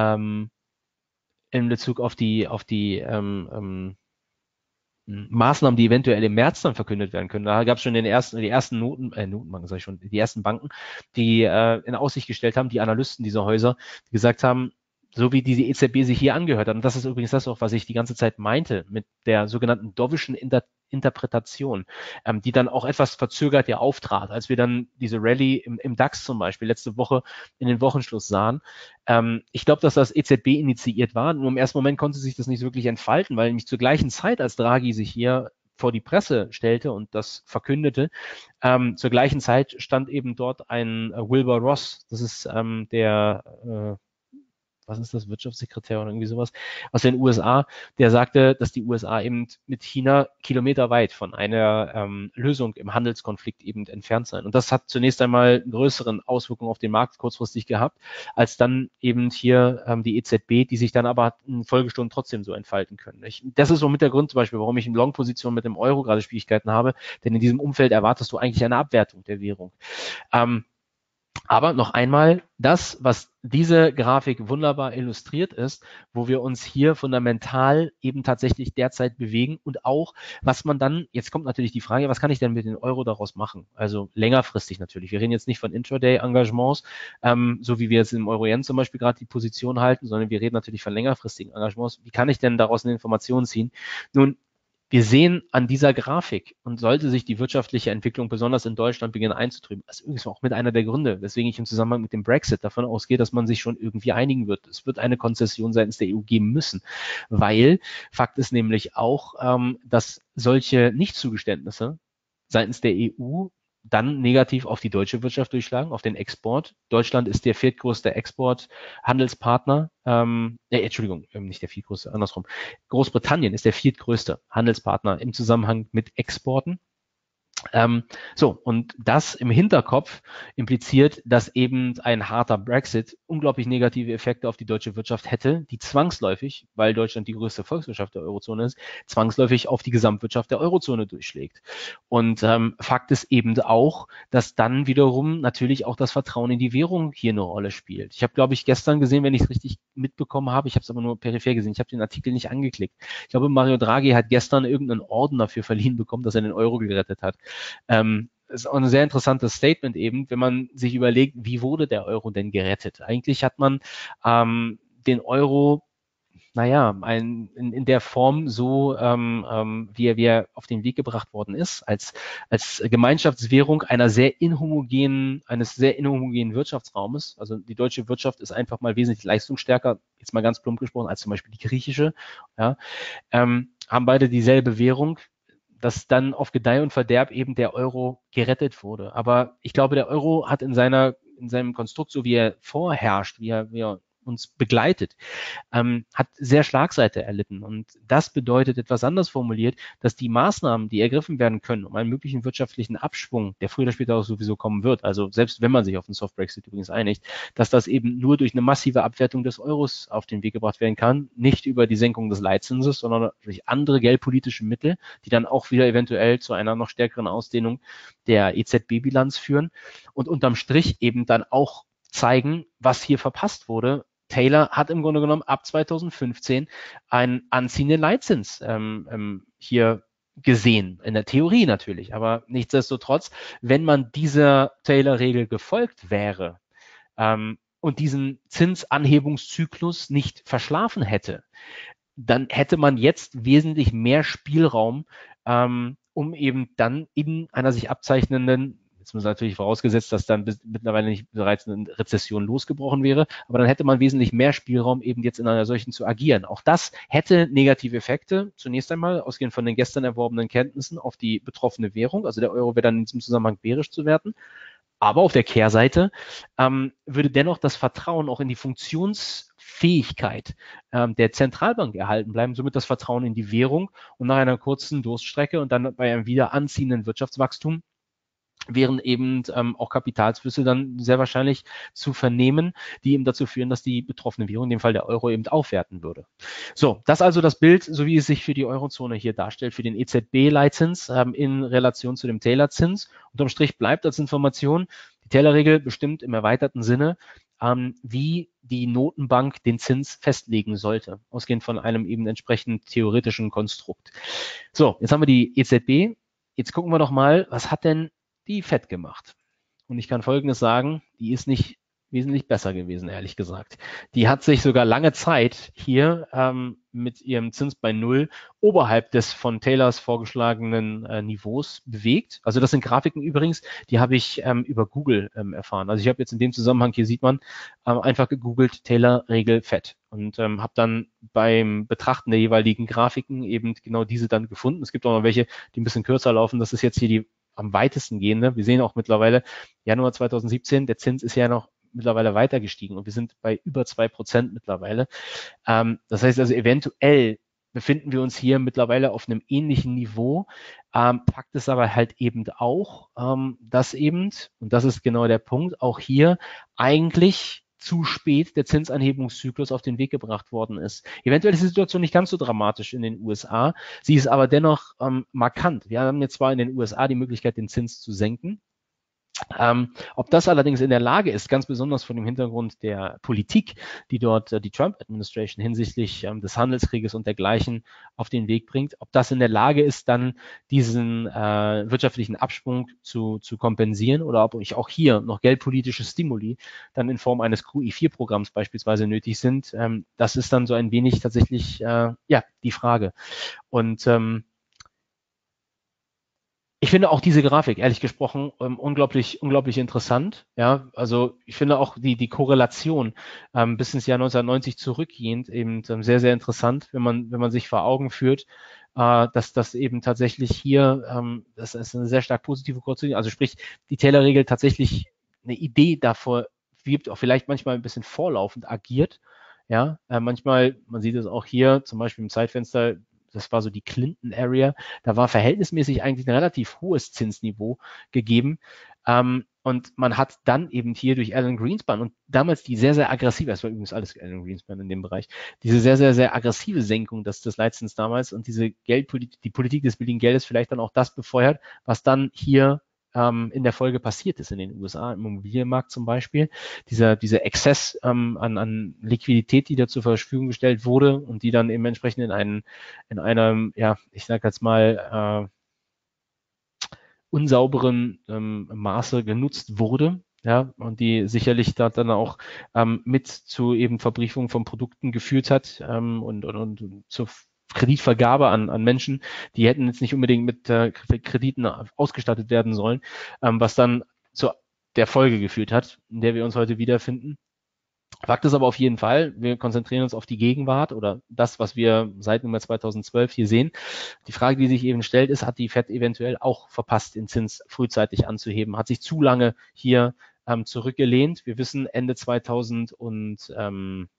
in Bezug auf die Maßnahmen, die eventuell im März dann verkündet werden können. Da gab es schon die ersten Notenbanken, sag ich schon, die ersten Banken, die in Aussicht gestellt haben, die Analysten dieser Häuser, die gesagt haben, so wie diese EZB sich hier angehört hat, und das ist übrigens das auch, was ich die ganze Zeit meinte, mit der sogenannten Dovischen Interpretation, die dann auch etwas verzögert ja auftrat, als wir dann diese Rallye im DAX zum Beispiel letzte Woche in den Wochenschluss sahen. Ich glaube, dass das EZB initiiert war. Nur im ersten Moment konnte sich das nicht wirklich entfalten, weil nämlich zur gleichen Zeit, als Draghi sich hier vor die Presse stellte und das verkündete, zur gleichen Zeit stand eben dort ein Wilbur Ross, das ist was ist das, Wirtschaftssekretär oder irgendwie sowas, aus den USA, der sagte, dass die USA eben mit China kilometerweit von einer Lösung im Handelskonflikt eben entfernt seien. Und das hat zunächst einmal größeren Auswirkungen auf den Markt kurzfristig gehabt, als dann eben hier die EZB, die sich dann aber in Folgestunden trotzdem so entfalten können. Das ist so mit der Grund zum Beispiel, warum ich in Long-Position mit dem Euro gerade Schwierigkeiten habe, denn in diesem Umfeld erwartest du eigentlich eine Abwertung der Währung. Aber noch einmal, das, was diese Grafik wunderbar illustriert ist, wo wir uns hier fundamental eben tatsächlich derzeit bewegen und auch, was man dann, jetzt kommt natürlich die Frage, was kann ich denn mit den Euro daraus machen? Also längerfristig natürlich. Wir reden jetzt nicht von Intraday-Engagements, so wie wir jetzt im Euro-Yen zum Beispiel gerade die Position halten, sondern wir reden natürlich von längerfristigen Engagements. Wie kann ich denn daraus eine Information ziehen? Nun, wir sehen an dieser Grafik, und sollte sich die wirtschaftliche Entwicklung besonders in Deutschland beginnen einzutrüben, das ist übrigens auch mit einer der Gründe, weswegen ich im Zusammenhang mit dem Brexit davon ausgehe, dass man sich schon irgendwie einigen wird. Es wird eine Konzession seitens der EU geben müssen, weil Fakt ist nämlich auch, dass solche Nichtzugeständnisse seitens der EU dann negativ auf die deutsche Wirtschaft durchschlagen, auf den Export. Deutschland ist der viertgrößte Exporthandelspartner, Entschuldigung, nicht der viertgrößte, andersrum. Großbritannien ist der viertgrößte Handelspartner im Zusammenhang mit Exporten. Und das im Hinterkopf impliziert, dass eben ein harter Brexit unglaublich negative Effekte auf die deutsche Wirtschaft hätte, die zwangsläufig, weil Deutschland die größte Volkswirtschaft der Eurozone ist, zwangsläufig auf die Gesamtwirtschaft der Eurozone durchschlägt. Und Fakt ist eben auch, dass dann wiederum natürlich auch das Vertrauen in die Währung hier eine Rolle spielt. Ich habe, glaube ich, gestern gesehen, wenn ich es richtig mitbekommen habe, ich habe es aber nur peripher gesehen, ich habe den Artikel nicht angeklickt. Ich glaube, Mario Draghi hat gestern irgendeinen Orden dafür verliehen bekommen, dass er den Euro gerettet hat. Ist auch ein sehr interessantes Statement eben, wenn man sich überlegt, wie wurde der Euro denn gerettet? Eigentlich hat man den Euro, in der Form so, wie er auf den Weg gebracht worden ist, als Gemeinschaftswährung eines sehr inhomogenen Wirtschaftsraumes. Also die deutsche Wirtschaft ist einfach mal wesentlich leistungsstärker, jetzt mal ganz plump gesprochen, als zum Beispiel die griechische. Ja, haben beide dieselbe Währung, dass dann auf Gedeih und Verderb eben der Euro gerettet wurde. Aber ich glaube, der Euro hat in seinem Konstrukt, so wie er vorherrscht, wie er uns begleitet, hat sehr Schlagseite erlitten. Und das bedeutet, etwas anders formuliert, dass die Maßnahmen, die ergriffen werden können, um einen möglichen wirtschaftlichen Abschwung, der früher oder später auch sowieso kommen wird, also selbst wenn man sich auf den Soft Brexit übrigens einigt, dass das eben nur durch eine massive Abwertung des Euros auf den Weg gebracht werden kann, nicht über die Senkung des Leitzinses, sondern durch andere geldpolitische Mittel, die dann auch wieder eventuell zu einer noch stärkeren Ausdehnung der EZB-Bilanz führen und unterm Strich eben dann auch zeigen, was hier verpasst wurde. Taylor hat im Grunde genommen ab 2015 einen anziehenden Leitzins hier gesehen, in der Theorie natürlich, aber nichtsdestotrotz, wenn man dieser Taylor-Regel gefolgt wäre und diesen Zinsanhebungszyklus nicht verschlafen hätte, dann hätte man jetzt wesentlich mehr Spielraum, um eben dann in einer sich abzeichnenden, jetzt muss natürlich vorausgesetzt, dass dann mittlerweile nicht bereits eine Rezession losgebrochen wäre, aber dann hätte man wesentlich mehr Spielraum, eben jetzt in einer solchen zu agieren. Auch das hätte negative Effekte, zunächst einmal ausgehend von den gestern erworbenen Kenntnissen auf die betroffene Währung, also der Euro wäre dann in diesem Zusammenhang bärisch zu werten. Aber auf der Kehrseite würde dennoch das Vertrauen auch in die Zahlungsfähigkeit der Zentralbank erhalten bleiben, somit das Vertrauen in die Währung und nach einer kurzen Durststrecke und dann bei einem wieder anziehenden Wirtschaftswachstum wären eben auch Kapitalflüsse dann sehr wahrscheinlich zu vernehmen, die eben dazu führen, dass die betroffene Währung, in dem Fall der Euro, eben aufwerten würde. So, das also das Bild, so wie es sich für die Eurozone hier darstellt, für den EZB-Leitzins in Relation zu dem Taylor-Zins. Unterm Strich bleibt als Information, die Taylor-Regel bestimmt im erweiterten Sinne, wie die Notenbank den Zins festlegen sollte, ausgehend von einem eben entsprechend theoretischen Konstrukt. So, jetzt haben wir die EZB. Jetzt gucken wir doch mal, was hat denn die Fed gemacht? Und ich kann Folgendes sagen, die ist nicht wesentlich besser gewesen, ehrlich gesagt. Die hat sich sogar lange Zeit hier mit ihrem Zins bei Null oberhalb des von Taylors vorgeschlagenen Niveaus bewegt. Also das sind Grafiken übrigens, die habe ich über Google erfahren. Also ich habe jetzt in dem Zusammenhang, hier sieht man, einfach gegoogelt Taylor-Regel Fed und habe dann beim Betrachten der jeweiligen Grafiken eben genau diese dann gefunden. Es gibt auch noch welche, die ein bisschen kürzer laufen. Das ist jetzt hier die am weitesten gehende. Wir sehen auch mittlerweile Januar 2017, der Zins ist ja noch mittlerweile weiter gestiegen und wir sind bei über 2% mittlerweile. Das heißt also eventuell befinden wir uns hier mittlerweile auf einem ähnlichen Niveau. Fakt ist aber halt eben auch, dass eben, und das ist genau der Punkt, auch hier eigentlich zu spät der Zinsanhebungszyklus auf den Weg gebracht worden ist. Eventuell ist die Situation nicht ganz so dramatisch in den USA. Sie ist aber dennoch markant. Wir haben jetzt zwar in den USA die Möglichkeit, den Zins zu senken. Ob das allerdings in der Lage ist, ganz besonders vor dem Hintergrund der Politik, die dort die Trump-Administration hinsichtlich des Handelskrieges und dergleichen auf den Weg bringt, ob das in der Lage ist, dann diesen wirtschaftlichen Abschwung zu kompensieren oder ob auch hier noch geldpolitische Stimuli dann in Form eines QE4-Programms beispielsweise nötig sind, das ist dann so ein wenig tatsächlich die Frage. Und ich finde auch diese Grafik, ehrlich gesprochen, unglaublich interessant. Ja, also ich finde auch die Korrelation bis ins Jahr 1990 zurückgehend eben sehr, sehr interessant, wenn man sich vor Augen führt, dass das eben tatsächlich hier, das ist eine sehr stark positive Korrelation, also sprich, die Taylor-Regel tatsächlich eine Idee davor gibt, auch vielleicht manchmal ein bisschen vorlaufend agiert. Ja, manchmal, man sieht es auch hier, zum Beispiel im Zeitfenster, das war so die Clinton-Area, da war verhältnismäßig eigentlich ein relativ hohes Zinsniveau gegeben. Und man hat dann eben hier durch Alan Greenspan und damals die sehr, sehr aggressive, das war übrigens alles Alan Greenspan in dem Bereich, diese sehr, sehr, sehr aggressive Senkung des Leitzins damals und diese Geldpolitik, die Politik des billigen Geldes vielleicht dann auch das befeuert, was dann hier in der Folge passiert ist in den USA, im Immobilienmarkt zum Beispiel. Dieser Exzess an Liquidität, die da zur Verfügung gestellt wurde und die dann eben entsprechend in einem, ja, ich sag jetzt mal, unsauberen Maße genutzt wurde. Ja, und die sicherlich da dann auch mit zu eben Verbriefung von Produkten geführt hat und zur Kreditvergabe an Menschen, die hätten jetzt nicht unbedingt mit Krediten ausgestattet werden sollen, was dann zu der Folge geführt hat, in der wir uns heute wiederfinden. Fakt ist aber auf jeden Fall, wir konzentrieren uns auf die Gegenwart oder das, was wir seit Nummer 2012 hier sehen. Die Frage, die sich eben stellt, ist, hat die Fed eventuell auch verpasst, den Zins frühzeitig anzuheben? Hat sich zu lange hier zurückgelehnt? Wir wissen, Ende 2014,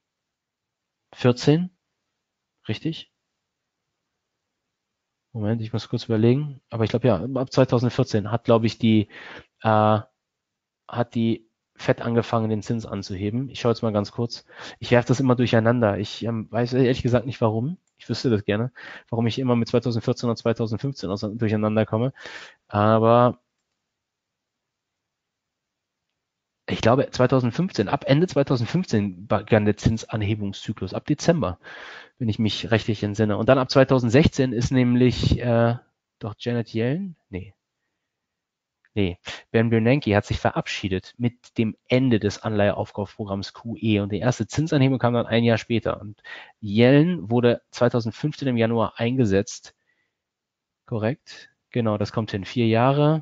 richtig? Moment, ich muss kurz überlegen. Aber ich glaube ja, ab 2014 hat, glaube ich, hat die Fed angefangen, den Zins anzuheben. Ich schaue jetzt mal ganz kurz. Ich werfe das immer durcheinander. Ich weiß ehrlich gesagt nicht warum. Ich wüsste das gerne, warum ich immer mit 2014 und 2015 durcheinander komme. Aber ich glaube 2015, ab Ende 2015 begann der Zinsanhebungszyklus, ab Dezember, wenn ich mich richtig entsinne. Und dann ab 2016 ist nämlich doch Janet Yellen? Nee, Ben Bernanke hat sich verabschiedet mit dem Ende des Anleiheaufkaufprogramms QE und die erste Zinsanhebung kam dann ein Jahr später. Und Yellen wurde 2015 im Januar eingesetzt. Korrekt? Genau, das kommt hin. 4 Jahre.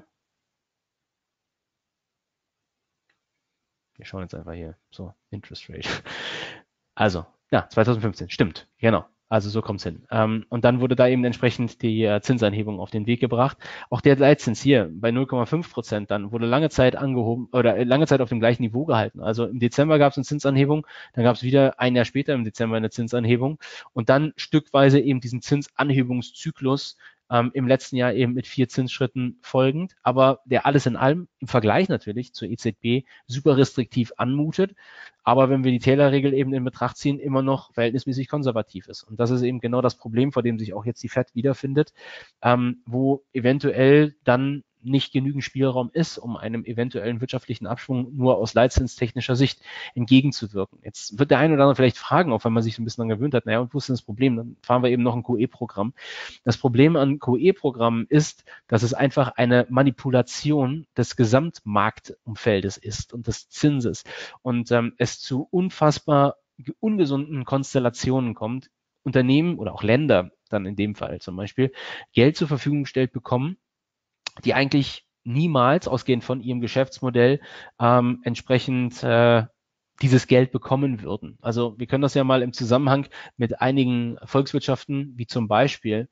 Wir schauen jetzt einfach hier. So, Interest Rate. Also, ja, 2015, stimmt, genau. Also so kommt's hin. Und dann wurde da eben entsprechend die Zinsanhebung auf den Weg gebracht. Auch der Leitzins hier bei 0,5% dann wurde lange Zeit angehoben oder lange Zeit auf dem gleichen Niveau gehalten. Also im Dezember gab es eine Zinsanhebung, dann gab es wieder ein Jahr später im Dezember eine Zinsanhebung und dann stückweise eben diesen Zinsanhebungszyklus im letzten Jahr eben mit 4 Zinsschritten folgend, aber der alles in allem im Vergleich natürlich zur EZB super restriktiv anmutet, aber wenn wir die Taylor-Regel eben in Betracht ziehen, immer noch verhältnismäßig konservativ ist. Und das ist eben genau das Problem, vor dem sich auch jetzt die Fed wiederfindet, wo eventuell dann nicht genügend Spielraum ist, um einem eventuellen wirtschaftlichen Abschwung nur aus leitzinstechnischer Sicht entgegenzuwirken. Jetzt wird der eine oder andere vielleicht fragen, auch wenn man sich so ein bisschen daran gewöhnt hat, naja, und wo ist denn das Problem? Dann fahren wir eben noch ein QE-Programm. Das Problem an QE-Programmen ist, dass es einfach eine Manipulation des Gesamtmarktumfeldes ist und des Zinses und es zu unfassbar ungesunden Konstellationen kommt, Unternehmen oder auch Länder dann in dem Fall zum Beispiel Geld zur Verfügung gestellt bekommen, die eigentlich niemals, ausgehend von ihrem Geschäftsmodell, entsprechend dieses Geld bekommen würden. Also wir können das ja mal im Zusammenhang mit einigen Volkswirtschaften, wie zum Beispiel,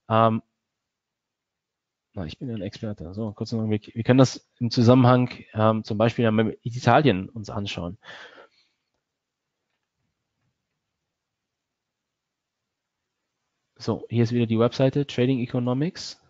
ich bin ja ein Experte, so kurz noch, wir können das im Zusammenhang zum Beispiel mit Italien uns anschauen. So, hier ist wieder die Webseite Trading Economics.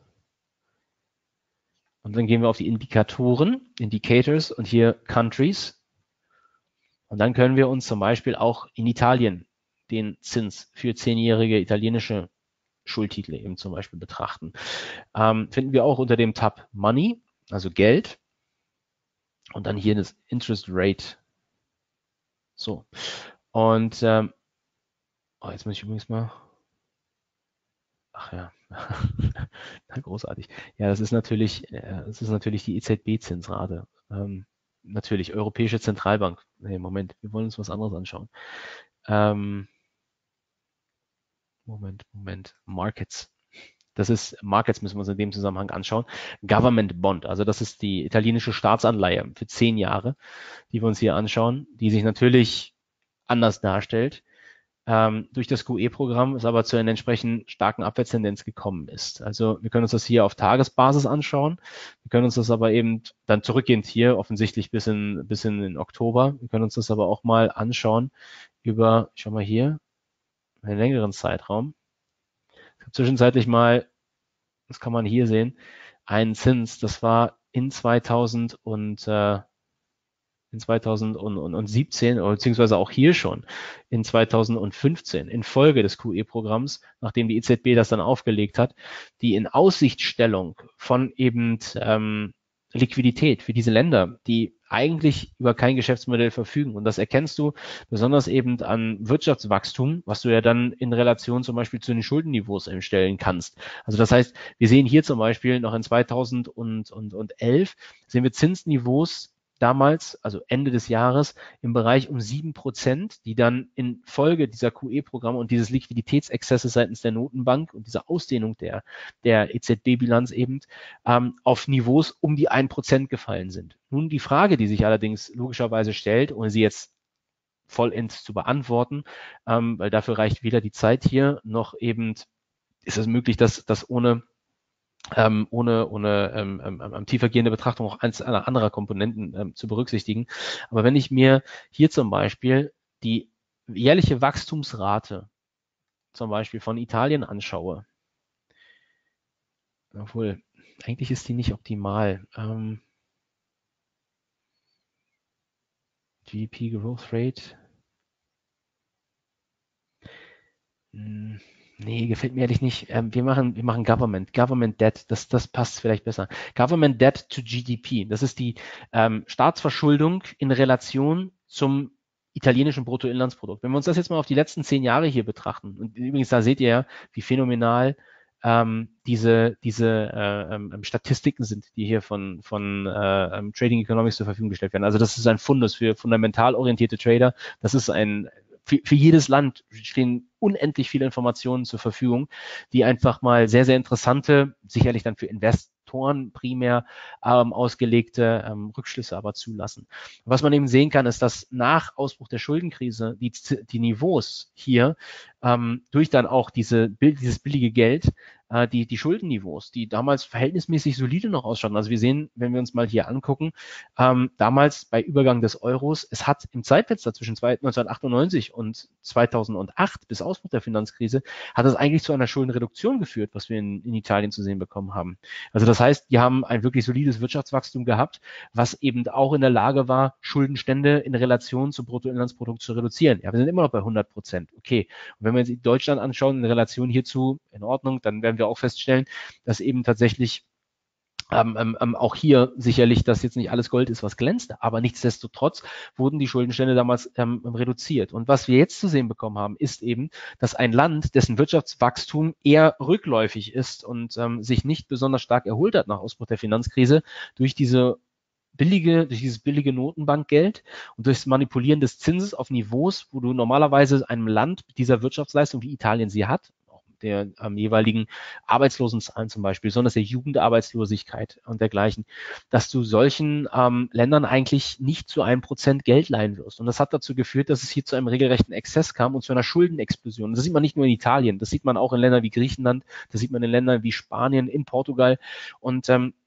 Und dann gehen wir auf die Indikatoren, Indicators und hier Countries. Und dann können wir uns zum Beispiel auch in Italien den Zins für 10-jährige italienische Schuldtitel eben zum Beispiel betrachten. Finden wir auch unter dem Tab Money, also Geld. Und dann hier das Interest Rate. So. Und jetzt muss ich übrigens mal. Ach ja, großartig. Ja, das ist natürlich die EZB-Zinsrate. Natürlich, Europäische Zentralbank. Nee, Moment, wir wollen uns was anderes anschauen. Moment. Markets. Das ist Markets, müssen wir uns in dem Zusammenhang anschauen. Government Bond, also das ist die italienische Staatsanleihe für 10 Jahre, die wir uns hier anschauen, die sich natürlich anders darstellt. Durch das QE-Programm es aber zu einer entsprechend starken Abwärtstendenz gekommen ist. Also wir können uns das hier auf Tagesbasis anschauen. Wir können uns das aber eben dann zurückgehend hier offensichtlich bis in Oktober. Wir können uns das aber auch mal anschauen über, schau mal hier, einen längeren Zeitraum. Ich habe zwischenzeitlich mal, das kann man hier sehen, einen Zins, das war in 2017 oder beziehungsweise auch hier schon in 2015 infolge des QE-Programms, nachdem die EZB das dann aufgelegt hat, die in Aussichtstellung von eben Liquidität für diese Länder, die eigentlich über kein Geschäftsmodell verfügen. Und das erkennst du besonders eben an Wirtschaftswachstum, was du ja dann in Relation zum Beispiel zu den Schuldenniveaus stellen kannst. Also das heißt, wir sehen hier zum Beispiel noch in 2011 sehen wir Zinsniveaus damals, also Ende des Jahres, im Bereich um 7%, die dann in Folge dieser QE-Programme und dieses Liquiditätsexzesses seitens der Notenbank und dieser Ausdehnung der EZB-Bilanz eben auf Niveaus um die 1% gefallen sind. Nun die Frage, die sich allerdings logischerweise stellt, ohne sie jetzt vollends zu beantworten, weil dafür reicht weder die Zeit hier, noch eben ist es möglich, dass ohne tiefergehende Betrachtung auch einzelner anderer Komponenten zu berücksichtigen. Aber wenn ich mir hier zum Beispiel die jährliche Wachstumsrate zum Beispiel von Italien anschaue, obwohl eigentlich ist die nicht optimal. GDP Growth Rate. Nee, gefällt mir ehrlich nicht. Wir machen Government Debt, das passt vielleicht besser. Government Debt to GDP, das ist die Staatsverschuldung in Relation zum italienischen Bruttoinlandsprodukt. Wenn wir uns das jetzt mal auf die letzten 10 Jahre hier betrachten, und übrigens da seht ihr ja, wie phänomenal diese Statistiken sind, die hier von Trading Economics zur Verfügung gestellt werden. Also das ist ein Fundus für fundamental orientierte Trader. Das ist ein für jedes Land stehen unendlich viele Informationen zur Verfügung, die einfach mal sehr, sehr interessante, sicherlich dann für Investoren primär ausgelegte Rückschlüsse aber zulassen. Was man eben sehen kann, ist, dass nach Ausbruch der Schuldenkrise die Niveaus hier durch dann auch dieses billige Geld die Schuldenniveaus, die damals verhältnismäßig solide noch ausschauen. Also wir sehen, wenn wir uns mal hier angucken, damals bei Übergang des Euros, es hat im Zeitfenster zwischen 1998 und 2008 bis Ausbruch der Finanzkrise, hat es eigentlich zu einer Schuldenreduktion geführt, was wir in Italien zu sehen bekommen haben. Also das heißt, die haben ein wirklich solides Wirtschaftswachstum gehabt, was eben auch in der Lage war, Schuldenstände in Relation zum Bruttoinlandsprodukt zu reduzieren. Ja, wir sind immer noch bei 100%. Okay. Und wenn wir uns Deutschland anschauen, in Relation hierzu in Ordnung, dann werden wir auch feststellen, dass eben tatsächlich auch hier sicherlich das jetzt nicht alles Gold ist, was glänzt, aber nichtsdestotrotz wurden die Schuldenstände damals reduziert. Und was wir jetzt zu sehen bekommen haben, ist eben, dass ein Land, dessen Wirtschaftswachstum eher rückläufig ist und sich nicht besonders stark erholt hat nach Ausbruch der Finanzkrise, durch dieses billige Notenbankgeld und durch das Manipulieren des Zinses auf Niveaus, wo du normalerweise einem Land dieser Wirtschaftsleistung, wie Italien sie hat, der jeweiligen Arbeitslosenzahlen zum Beispiel, besonders der Jugendarbeitslosigkeit und dergleichen, dass du solchen Ländern eigentlich nicht zu 1% Geld leihen wirst. Und das hat dazu geführt, dass es hier zu einem regelrechten Exzess kam und zu einer Schuldenexplosion. Das sieht man nicht nur in Italien, das sieht man auch in Ländern wie Griechenland, das sieht man in Ländern wie Spanien, in Portugal. Und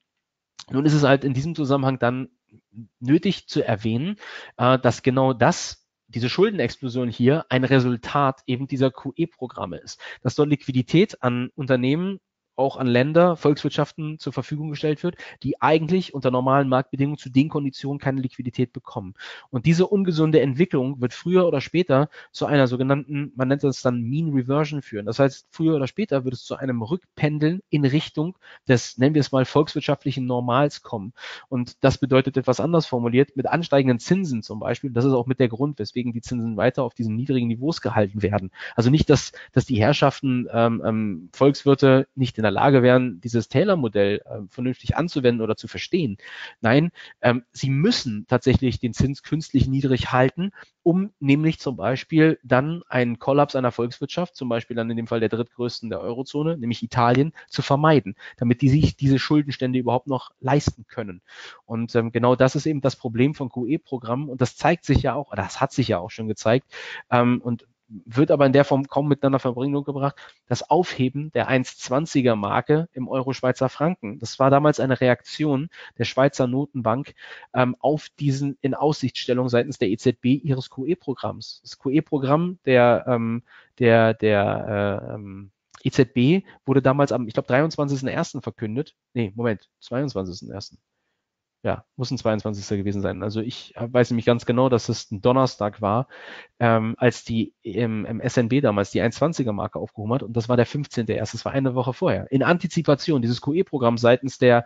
nun ist es halt in diesem Zusammenhang dann nötig zu erwähnen, dass genau diese Schuldenexplosion hier ein Resultat eben dieser QE-Programme ist, dass dort Liquidität an Unternehmen, auch an Länder, Volkswirtschaften zur Verfügung gestellt wird, die eigentlich unter normalen Marktbedingungen zu den Konditionen keine Liquidität bekommen. Und diese ungesunde Entwicklung wird früher oder später zu einer sogenannten, man nennt das dann Mean Reversion führen. Das heißt, früher oder später wird es zu einem Rückpendeln in Richtung des, nennen wir es mal, volkswirtschaftlichen Normals kommen. Und das bedeutet etwas anders formuliert, mit ansteigenden Zinsen zum Beispiel, das ist auch mit der Grund, weswegen die Zinsen weiter auf diesen niedrigen Niveaus gehalten werden. Also nicht, dass die Herrschaften, Volkswirte nicht in der Lage wären, dieses Taylor-Modell vernünftig anzuwenden oder zu verstehen. Nein, sie müssen tatsächlich den Zins künstlich niedrig halten, um nämlich zum Beispiel dann einen Kollaps einer Volkswirtschaft, zum Beispiel dann in dem Fall der drittgrößten der Eurozone, nämlich Italien, zu vermeiden, damit die sich diese Schuldenstände überhaupt noch leisten können. Und genau das ist eben das Problem von QE-Programmen und das zeigt sich ja auch, oder das hat sich ja auch schon gezeigt und wird aber in der Form kaum miteinander Verbindung gebracht, das Aufheben der 1,20er Marke im Euro-Schweizer Franken. Das war damals eine Reaktion der Schweizer Notenbank auf diesen In-Aussichtstellung seitens der EZB ihres QE-Programms. Das QE-Programm der EZB wurde damals am, ich glaube, 23.01. verkündet. Nee, Moment, 22.01. Ja, muss ein 22. gewesen sein. Also ich weiß nämlich ganz genau, dass es ein Donnerstag war, als die im SNB damals die 1,20er Marke aufgehoben hat und das war der 15.1. Das war eine Woche vorher. In Antizipation dieses QE-Programm seitens der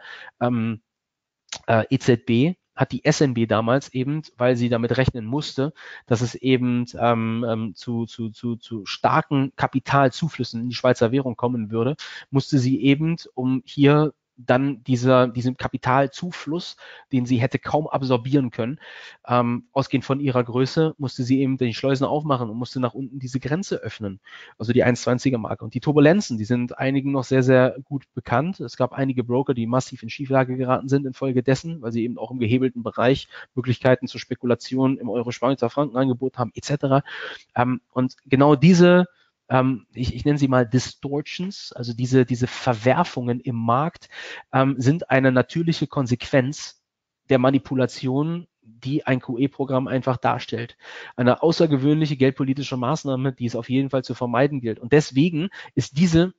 EZB hat die SNB damals eben, weil sie damit rechnen musste, dass es eben zu starken Kapitalzuflüssen in die Schweizer Währung kommen würde, musste sie eben, um hier dann diesen Kapitalzufluss, den sie hätte kaum absorbieren können, ausgehend von ihrer Größe, musste sie eben die Schleusen aufmachen und musste nach unten diese Grenze öffnen, also die 1,20er Marke. Und die Turbulenzen, die sind einigen noch sehr, sehr gut bekannt. Es gab einige Broker, die massiv in Schieflage geraten sind infolgedessen, weil sie eben auch im gehebelten Bereich Möglichkeiten zur Spekulation im Euro-Schweizer Franken angeboten haben, etc. Und genau diese ich nenne sie mal Distortions, also diese Verwerfungen im Markt, sind eine natürliche Konsequenz der Manipulation, die ein QE-Programm einfach darstellt. Eine außergewöhnliche geldpolitische Maßnahme, die es auf jeden Fall zu vermeiden gilt. Und deswegen ist diese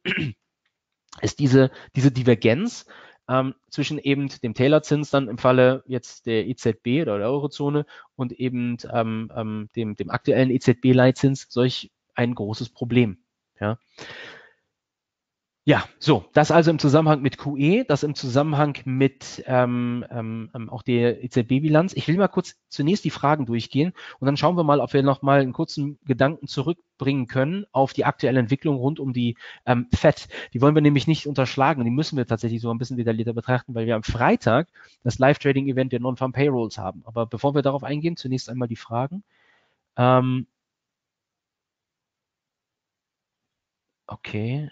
Divergenz zwischen eben dem Taylor-Zins dann im Falle jetzt der EZB oder der Eurozone und eben dem aktuellen EZB-Leitzins solch ein großes Problem. Ja. Ja, so, das also im Zusammenhang mit QE, das im Zusammenhang mit auch der EZB-Bilanz. Ich will mal kurz zunächst die Fragen durchgehen und dann schauen wir mal, ob wir noch mal einen kurzen Gedanken zurückbringen können auf die aktuelle Entwicklung rund um die FED. Die wollen wir nämlich nicht unterschlagen, die müssen wir tatsächlich so ein bisschen detaillierter betrachten, weil wir am Freitag das Live-Trading-Event der Non-Farm Payrolls haben. Aber bevor wir darauf eingehen, zunächst einmal die Fragen. Okay.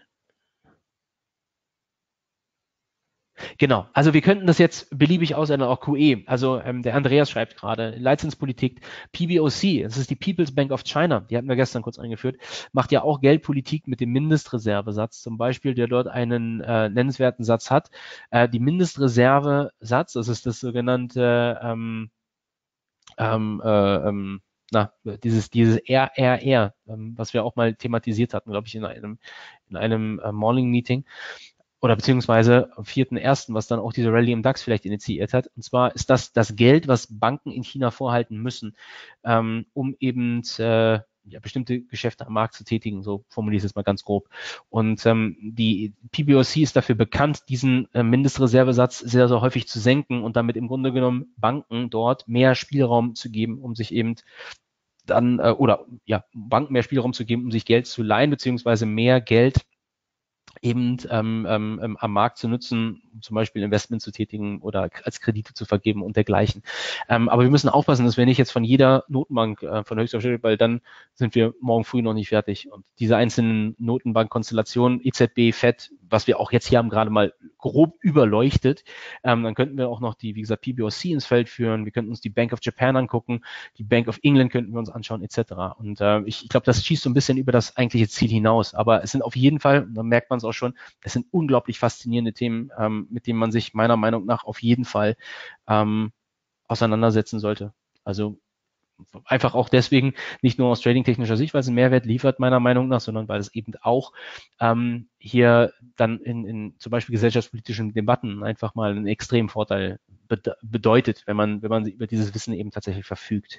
Genau, also wir könnten das jetzt beliebig ausändern, auch QE. Also der Andreas schreibt gerade, Leitzinspolitik, PBOC, das ist die People's Bank of China, die hatten wir gestern kurz eingeführt, macht ja auch Geldpolitik mit dem Mindestreservesatz zum Beispiel, der dort einen nennenswerten Satz hat. Die Mindestreservesatz, das ist das sogenannte ähm, äh, ähm, dieses RRR, was wir auch mal thematisiert hatten, glaube ich, in einem Morning Meeting oder beziehungsweise am 4.1., was dann auch diese Rallye im DAX vielleicht initiiert hat. Und zwar ist das Geld, was Banken in China vorhalten müssen, um eben ja, bestimmte Geschäfte am Markt zu tätigen, so formuliere ich es jetzt mal ganz grob. Und die PBOC ist dafür bekannt, diesen Mindestreservesatz sehr, sehr häufig zu senken und damit im Grunde genommen Banken dort mehr Spielraum zu geben, um sich eben dann, oder ja, Banken mehr Spielraum zu geben, um sich Geld zu leihen, beziehungsweise mehr Geld eben am Markt zu nutzen, um zum Beispiel Investment zu tätigen oder als Kredite zu vergeben und dergleichen. Aber wir müssen aufpassen, dass wir nicht jetzt von jeder Notenbank von höchster Stelle, weil dann sind wir morgen früh noch nicht fertig. Und diese einzelnen Notenbankkonstellationen, EZB, FED, was wir auch jetzt hier haben, gerade mal grob überleuchtet, dann könnten wir auch noch die, wie gesagt, PBOC ins Feld führen. Wir könnten uns die Bank of Japan angucken, die Bank of England könnten wir uns anschauen, etc. Und ich glaube, das schießt so ein bisschen über das eigentliche Ziel hinaus. Aber es sind auf jeden Fall, da merkt man es auch schon, es sind unglaublich faszinierende Themen, mit denen man sich meiner Meinung nach auf jeden Fall auseinandersetzen sollte. Also einfach auch deswegen, nicht nur aus trading-technischer Sicht, weil es einen Mehrwert liefert, meiner Meinung nach, sondern weil es eben auch hier dann in zum Beispiel gesellschaftspolitischen Debatten einfach mal einen extremen Vorteil bedeutet, wenn man über dieses Wissen eben tatsächlich verfügt.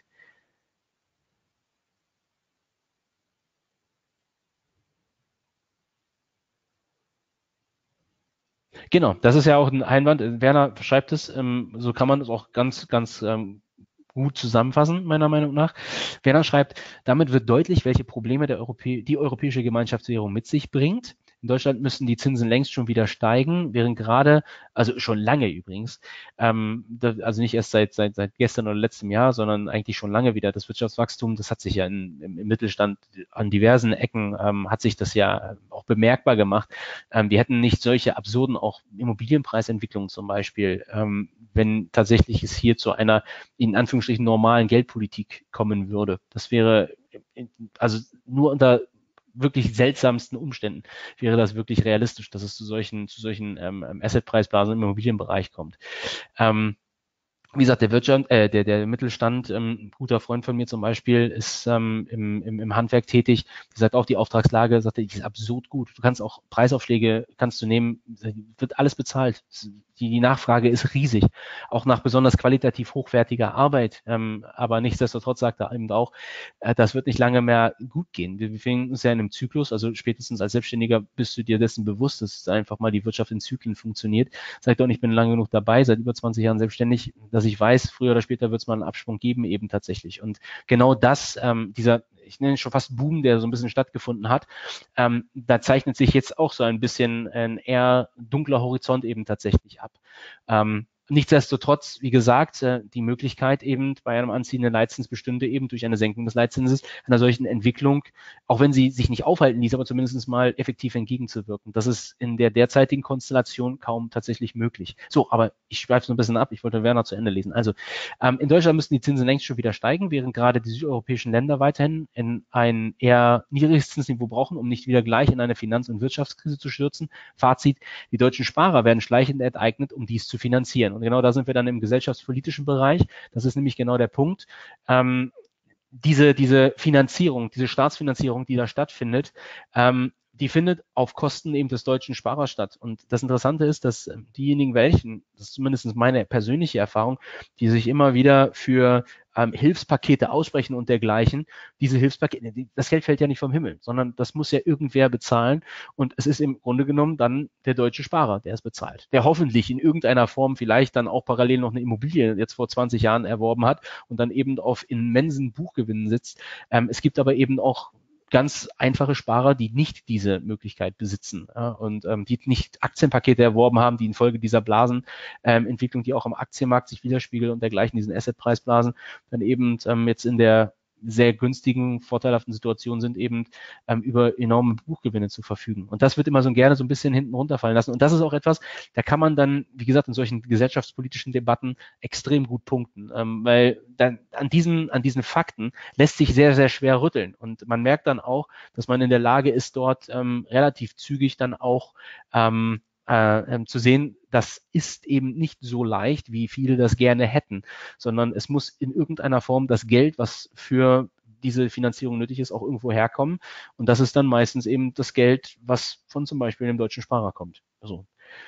Genau, das ist ja auch ein Einwand. Werner schreibt es, so kann man es auch ganz gut zusammenfassen, meiner Meinung nach. Werner schreibt, damit wird deutlich, welche Probleme die europäische Gemeinschaftswährung mit sich bringt. In Deutschland müssen die Zinsen längst schon wieder steigen, während gerade, also schon lange übrigens, also nicht erst seit gestern oder letztem Jahr, sondern eigentlich schon lange wieder das Wirtschaftswachstum, das hat sich ja im Mittelstand an diversen Ecken, hat sich das ja auch bemerkbar gemacht. Wir hätten nicht solche absurden auch Immobilienpreisentwicklungen zum Beispiel, wenn tatsächlich es hier zu einer in Anführungsstrichen normalen Geldpolitik kommen würde. Das wäre also nur unter wirklich seltsamsten Umständen wäre das wirklich realistisch, dass es zu solchen Assetpreisblasen im Immobilienbereich kommt. Wie gesagt, der Mittelstand, ein guter Freund von mir zum Beispiel, ist im Handwerk tätig. Die sagt auch, die Auftragslage, sagt er, die ist absurd gut. Du kannst auch Preisaufschläge, kannst du nehmen, wird alles bezahlt. Die Nachfrage ist riesig, auch nach besonders qualitativ hochwertiger Arbeit. Aber nichtsdestotrotz sagt er eben auch, das wird nicht lange mehr gut gehen. Wir befinden uns ja in einem Zyklus, also spätestens als Selbstständiger bist du dir dessen bewusst, dass einfach mal die Wirtschaft in Zyklen funktioniert. Sagt doch, ich bin lange genug dabei, seit über 20 Jahren selbstständig, dass ich weiß, früher oder später wird es mal einen Absprung geben, eben tatsächlich. Und genau das, dieser, ich nenne es schon fast Boom, der so ein bisschen stattgefunden hat, da zeichnet sich jetzt auch so ein bisschen ein eher dunkler Horizont eben tatsächlich ab. Nichtsdestotrotz, wie gesagt, die Möglichkeit eben bei einem anziehenden Leitzins bestünde eben durch eine Senkung des Leitzinses einer solchen Entwicklung, auch wenn sie sich nicht aufhalten ließ, aber zumindest mal effektiv entgegenzuwirken. Das ist in der derzeitigen Konstellation kaum tatsächlich möglich. So, aber ich schweife so ein bisschen ab. Ich wollte Werner zu Ende lesen. Also, in Deutschland müssten die Zinsen längst schon wieder steigen, während gerade die südeuropäischen Länder weiterhin in ein eher niedriges Zinsniveau brauchen, um nicht wieder gleich in eine Finanz- und Wirtschaftskrise zu stürzen. Fazit, die deutschen Sparer werden schleichend enteignet, um dies zu finanzieren. Und genau da sind wir dann im gesellschaftspolitischen Bereich. Das ist nämlich genau der Punkt. Diese Finanzierung, diese Staatsfinanzierung, die da stattfindet, die findet auf Kosten eben des deutschen Sparers statt. Und das Interessante ist, dass diejenigen welchen, das ist zumindest meine persönliche Erfahrung, die sich immer wieder für Hilfspakete aussprechen und dergleichen, diese Hilfspakete, das Geld fällt ja nicht vom Himmel, sondern das muss ja irgendwer bezahlen. Und es ist im Grunde genommen dann der deutsche Sparer, der es bezahlt, der hoffentlich in irgendeiner Form vielleicht dann auch parallel noch eine Immobilie jetzt vor 20 Jahren erworben hat und dann eben auf immensen Buchgewinnen sitzt. Es gibt aber eben auch ganz einfache Sparer, die nicht diese Möglichkeit besitzen, und die nicht Aktienpakete erworben haben, die infolge dieser Blasenentwicklung, die auch am Aktienmarkt sich widerspiegelt und dergleichen, diesen Assetpreisblasen, dann eben jetzt in der sehr günstigen, vorteilhaften Situationen sind, eben über enorme Buchgewinne zu verfügen. Und das wird immer so gerne so ein bisschen hinten runterfallen lassen. Und das ist auch etwas, da kann man dann, wie gesagt, in solchen gesellschaftspolitischen Debatten extrem gut punkten, weil dann an diesen Fakten lässt sich sehr, sehr schwer rütteln. Und man merkt dann auch, dass man in der Lage ist, dort relativ zügig dann auch zu sehen, das ist eben nicht so leicht, wie viele das gerne hätten, sondern es muss in irgendeiner Form das Geld, was für diese Finanzierung nötig ist, auch irgendwo herkommen. Und das ist dann meistens eben das Geld, was von zum Beispiel dem deutschen Sparer kommt. Also,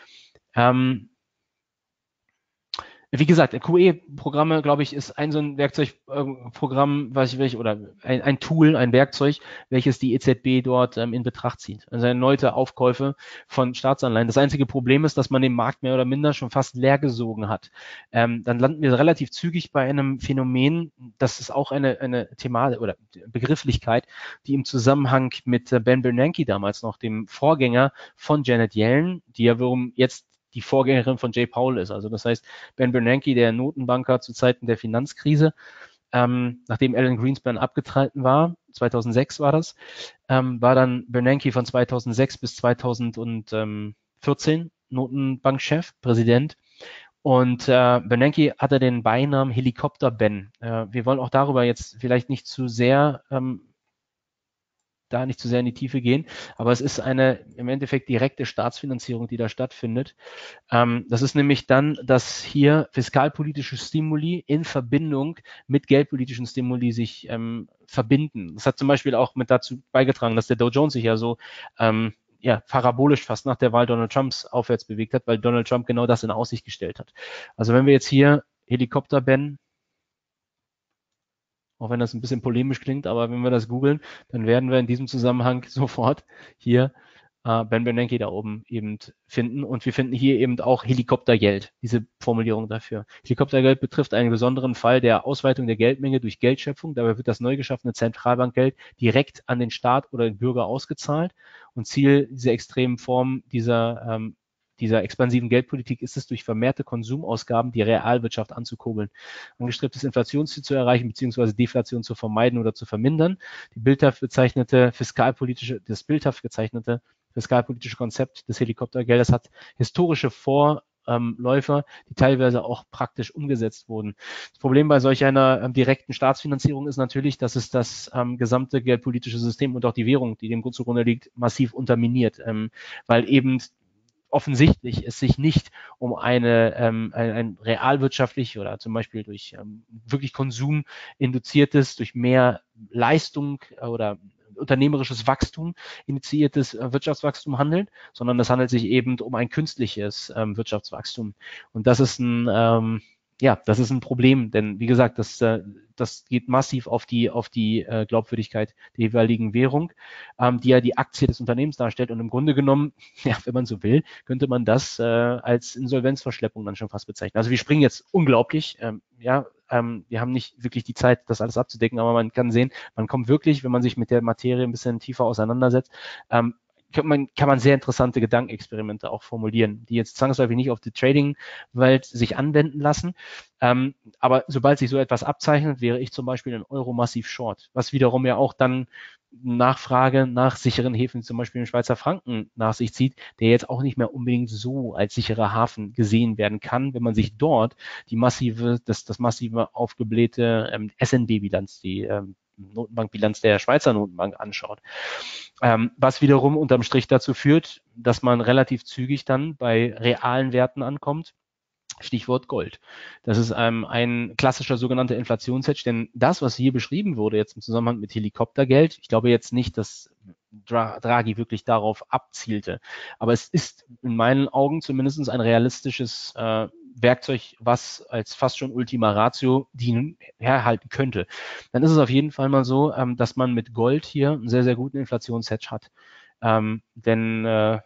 wie gesagt, QE-Programme, glaube ich, ist ein so ein Werkzeugprogramm, oder ein Tool, ein Werkzeug, welches die EZB dort in Betracht zieht. Also erneute Aufkäufe von Staatsanleihen. Das einzige Problem ist, dass man den Markt mehr oder minder schon fast leergesogen hat. Dann landen wir relativ zügig bei einem Phänomen, das ist auch eine Thema oder Begrifflichkeit, die im Zusammenhang mit Ben Bernanke damals noch, dem Vorgänger von Janet Yellen, die ja wiederum jetzt die Vorgängerin von Jay Powell ist. Also das heißt, Ben Bernanke, der Notenbanker zu Zeiten der Finanzkrise, nachdem Alan Greenspan abgetreten war, 2006 war das, war dann Bernanke von 2006 bis 2014 Notenbankchef, Präsident. Und Bernanke hatte den Beinamen Helikopter Ben. Wir wollen auch darüber jetzt vielleicht nicht zu sehr nicht zu sehr in die Tiefe gehen, aber es ist eine im Endeffekt direkte Staatsfinanzierung, die da stattfindet. Das ist nämlich dann, dass hier fiskalpolitische Stimuli in Verbindung mit geldpolitischen Stimuli sich verbinden. Das hat zum Beispiel auch mit dazu beigetragen, dass der Dow Jones sich ja so parabolisch fast nach der Wahl Donald Trumps aufwärts bewegt hat, weil Donald Trump genau das in Aussicht gestellt hat. Also wenn wir jetzt hier Helikopter Ben, auch wenn das ein bisschen polemisch klingt, aber wenn wir das googeln, dann werden wir in diesem Zusammenhang sofort hier Ben Bernanke da oben eben finden. Und wir finden hier eben auch Helikoptergeld, diese Formulierung dafür. Helikoptergeld betrifft einen besonderen Fall der Ausweitung der Geldmenge durch Geldschöpfung. Dabei wird das neu geschaffene Zentralbankgeld direkt an den Staat oder den Bürger ausgezahlt. Und Ziel dieser extremen Form dieser expansiven Geldpolitik ist es, durch vermehrte Konsumausgaben die Realwirtschaft anzukurbeln. Angestrebtes Inflationsziel zu erreichen bzw. Deflation zu vermeiden oder zu vermindern. Das bildhaft gezeichnete fiskalpolitische Konzept des Helikoptergeldes hat historische Vorläufer, die teilweise auch praktisch umgesetzt wurden. Das Problem bei solch einer direkten Staatsfinanzierung ist natürlich, dass es das gesamte geldpolitische System und auch die Währung, die dem zugrunde liegt, massiv unterminiert, weil eben offensichtlich es sich nicht um ein realwirtschaftlich oder zum Beispiel durch wirklich Konsum induziertes, durch mehr Leistung oder unternehmerisches Wachstum initiiertes Wirtschaftswachstum handelt, sondern es handelt sich eben um ein künstliches Wirtschaftswachstum. Und das ist das ist ein Problem, denn wie gesagt, das geht massiv auf die Glaubwürdigkeit der jeweiligen Währung, die ja die Aktie des Unternehmens darstellt. Und im Grunde genommen, ja, wenn man so will, könnte man das als Insolvenzverschleppung dann schon fast bezeichnen. Also wir springen jetzt unglaublich, wir haben nicht wirklich die Zeit, das alles abzudecken, aber man kann sehen, man kommt wirklich, wenn man sich mit der Materie ein bisschen tiefer auseinandersetzt, kann man sehr interessante Gedankenexperimente auch formulieren, die jetzt zwangsläufig nicht auf die Trading-Welt sich anwenden lassen. Aber sobald sich so etwas abzeichnet, wäre ich zum Beispiel in Euro massiv short, was wiederum ja auch dann Nachfrage nach sicheren Häfen, zum Beispiel im Schweizer Franken, nach sich zieht, der jetzt auch nicht mehr unbedingt so als sicherer Hafen gesehen werden kann, wenn man sich dort das massive aufgeblähte SNB-Bilanz, die Notenbankbilanz der Schweizer Notenbank anschaut. Was wiederum unterm Strich dazu führt, dass man relativ zügig dann bei realen Werten ankommt. Stichwort Gold. Das ist ein klassischer sogenannter Inflationshedge, denn das, was hier beschrieben wurde jetzt im Zusammenhang mit Helikoptergeld, ich glaube jetzt nicht, dass Draghi wirklich darauf abzielte, aber es ist in meinen Augen zumindest ein realistisches Werkzeug, was als fast schon Ultima Ratio herhalten könnte. Dann ist es auf jeden Fall mal so, dass man mit Gold hier einen sehr, sehr guten Inflationshedge hat. Denn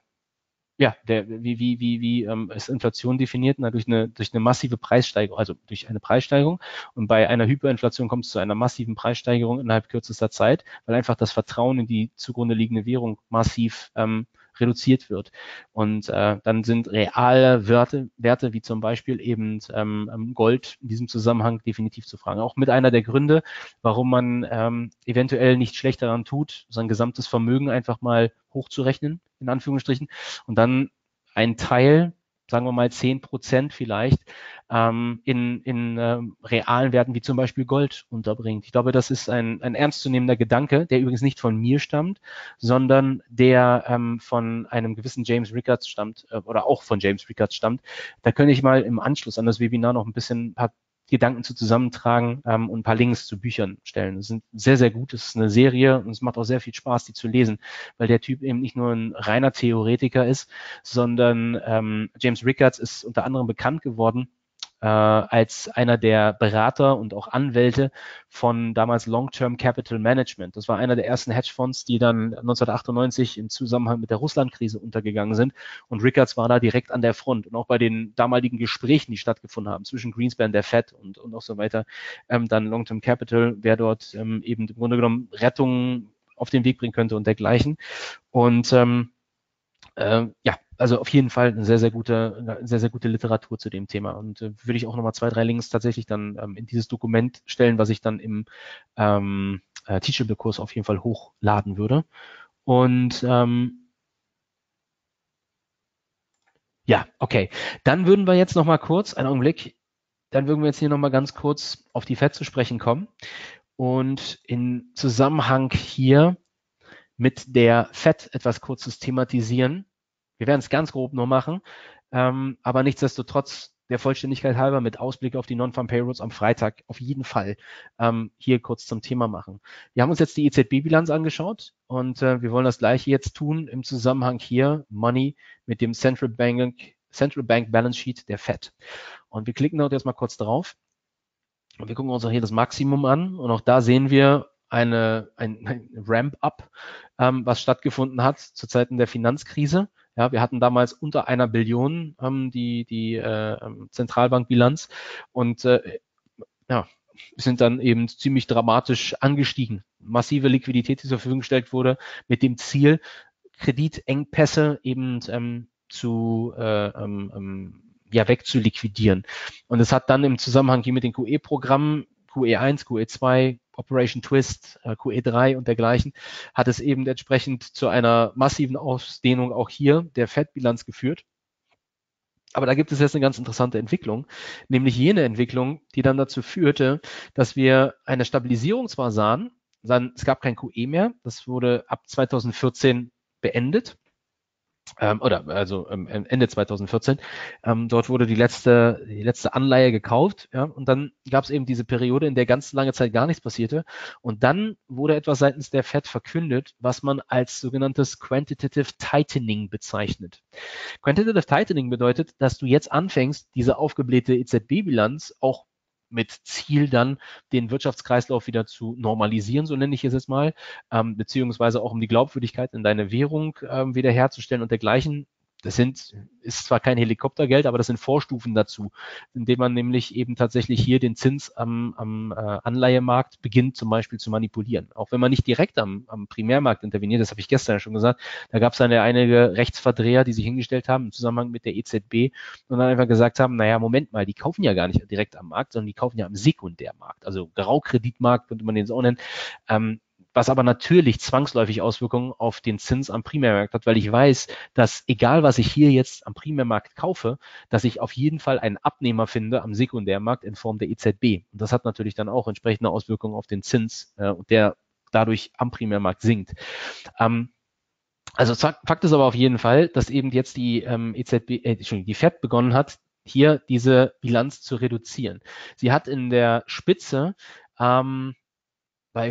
wie ist Inflation definiert? Na, durch eine massive Preissteigerung, also durch eine Preissteigerung. Und bei einer Hyperinflation kommt es zu einer massiven Preissteigerung innerhalb kürzester Zeit, weil einfach das Vertrauen in die zugrunde liegende Währung massiv reduziert wird. Und dann sind reale Werte wie zum Beispiel eben Gold in diesem Zusammenhang definitiv zu fragen. Auch mit einer der Gründe, warum man eventuell nicht schlecht daran tut, sein gesamtes Vermögen einfach mal hochzurechnen, in Anführungsstrichen, und dann einen Teil, sagen wir mal 10% vielleicht, in realen Werten wie zum Beispiel Gold unterbringt. Ich glaube, das ist ein ernstzunehmender Gedanke, der übrigens nicht von mir stammt, sondern der von einem gewissen James Rickards stammt oder auch von James Rickards stammt. Da könnte ich mal im Anschluss an das Webinar noch ein paar Gedanken zu zusammentragen und ein paar Links zu Büchern stellen. Das sind sehr, sehr gut. Es ist eine Serie und es macht auch sehr viel Spaß, die zu lesen, weil der Typ eben nicht nur ein reiner Theoretiker ist, sondern James Rickards ist unter anderem bekannt geworden als einer der Berater und auch Anwälte von damals Long-Term Capital Management. Das war einer der ersten Hedgefonds, die dann 1998 im Zusammenhang mit der Russlandkrise untergegangen sind. Und Rickards war da direkt an der Front. Und auch bei den damaligen Gesprächen, die stattgefunden haben zwischen Greenspan, der Fed und auch so weiter, dann Long-Term Capital, wer dort eben im Grunde genommen Rettung auf den Weg bringen könnte und dergleichen. Und ja, also auf jeden Fall eine sehr, sehr gute Literatur zu dem Thema. Und würde ich auch nochmal 2, 3 Links tatsächlich dann in dieses Dokument stellen, was ich dann im Teachable-Kurs auf jeden Fall hochladen würde. Und ja, okay. Dann würden wir jetzt nochmal kurz, einen Augenblick, dann würden wir jetzt hier nochmal ganz kurz auf die Fed zu sprechen kommen. Und in Zusammenhang hier mit der Fed etwas Kurzes thematisieren. Wir werden es ganz grob nur machen, aber nichtsdestotrotz der Vollständigkeit halber mit Ausblick auf die Non-Farm Payrolls am Freitag auf jeden Fall hier kurz zum Thema machen. Wir haben uns jetzt die EZB-Bilanz angeschaut und wir wollen das gleiche jetzt tun im Zusammenhang hier Money mit dem Central Bank Balance Sheet der Fed. Und wir klicken dort jetzt mal kurz drauf und wir gucken uns auch hier das Maximum an und auch da sehen wir ein Ramp-up, was stattgefunden hat zu Zeiten der Finanzkrise. Ja, wir hatten damals unter 1 Billion die Zentralbankbilanz und ja, sind dann eben ziemlich dramatisch angestiegen. Massive Liquidität, die zur Verfügung gestellt wurde, mit dem Ziel, Kreditengpässe eben wegzuliquidieren. Und es hat dann im Zusammenhang hier mit den QE-Programmen, QE1, QE2, Operation Twist, QE3 und dergleichen, hat es eben entsprechend zu einer massiven Ausdehnung auch hier der Fed-Bilanz geführt. Aber da gibt es jetzt eine ganz interessante Entwicklung, nämlich jene Entwicklung, die dann dazu führte, dass wir eine Stabilisierung zwar sahen, es gab kein QE mehr, das wurde ab 2014 beendet, Ende 2014. Dort wurde die letzte Anleihe gekauft, ja, und dann gab es eben diese Periode, in der ganz lange Zeit gar nichts passierte. Und dann wurde etwas seitens der Fed verkündet, was man als sogenanntes Quantitative Tightening bezeichnet. Quantitative Tightening bedeutet, dass du jetzt anfängst, diese aufgeblähte EZB-Bilanz auch mit Ziel dann den Wirtschaftskreislauf wieder zu normalisieren, so nenne ich es jetzt mal, beziehungsweise auch um die Glaubwürdigkeit in deine Währung wiederherzustellen und dergleichen. Ist zwar kein Helikoptergeld, aber das sind Vorstufen dazu, indem man nämlich eben tatsächlich hier den Zins am Anleihemarkt beginnt zum Beispiel zu manipulieren. Auch wenn man nicht direkt am Primärmarkt interveniert, das habe ich gestern schon gesagt, da gab es dann ja einige Rechtsverdreher, die sich hingestellt haben im Zusammenhang mit der EZB und dann einfach gesagt haben, naja, Moment mal, die kaufen ja gar nicht direkt am Markt, sondern die kaufen ja am Sekundärmarkt, also Graukreditmarkt könnte man den so nennen, was aber natürlich zwangsläufig Auswirkungen auf den Zins am Primärmarkt hat, weil ich weiß, dass egal was ich hier jetzt am Primärmarkt kaufe, dass ich auf jeden Fall einen Abnehmer finde am Sekundärmarkt in Form der EZB. Und das hat natürlich dann auch entsprechende Auswirkungen auf den Zins, der dadurch am Primärmarkt sinkt. Also Fakt ist aber auf jeden Fall, dass eben jetzt die die Fed begonnen hat, hier diese Bilanz zu reduzieren. Sie hat in der Spitze bei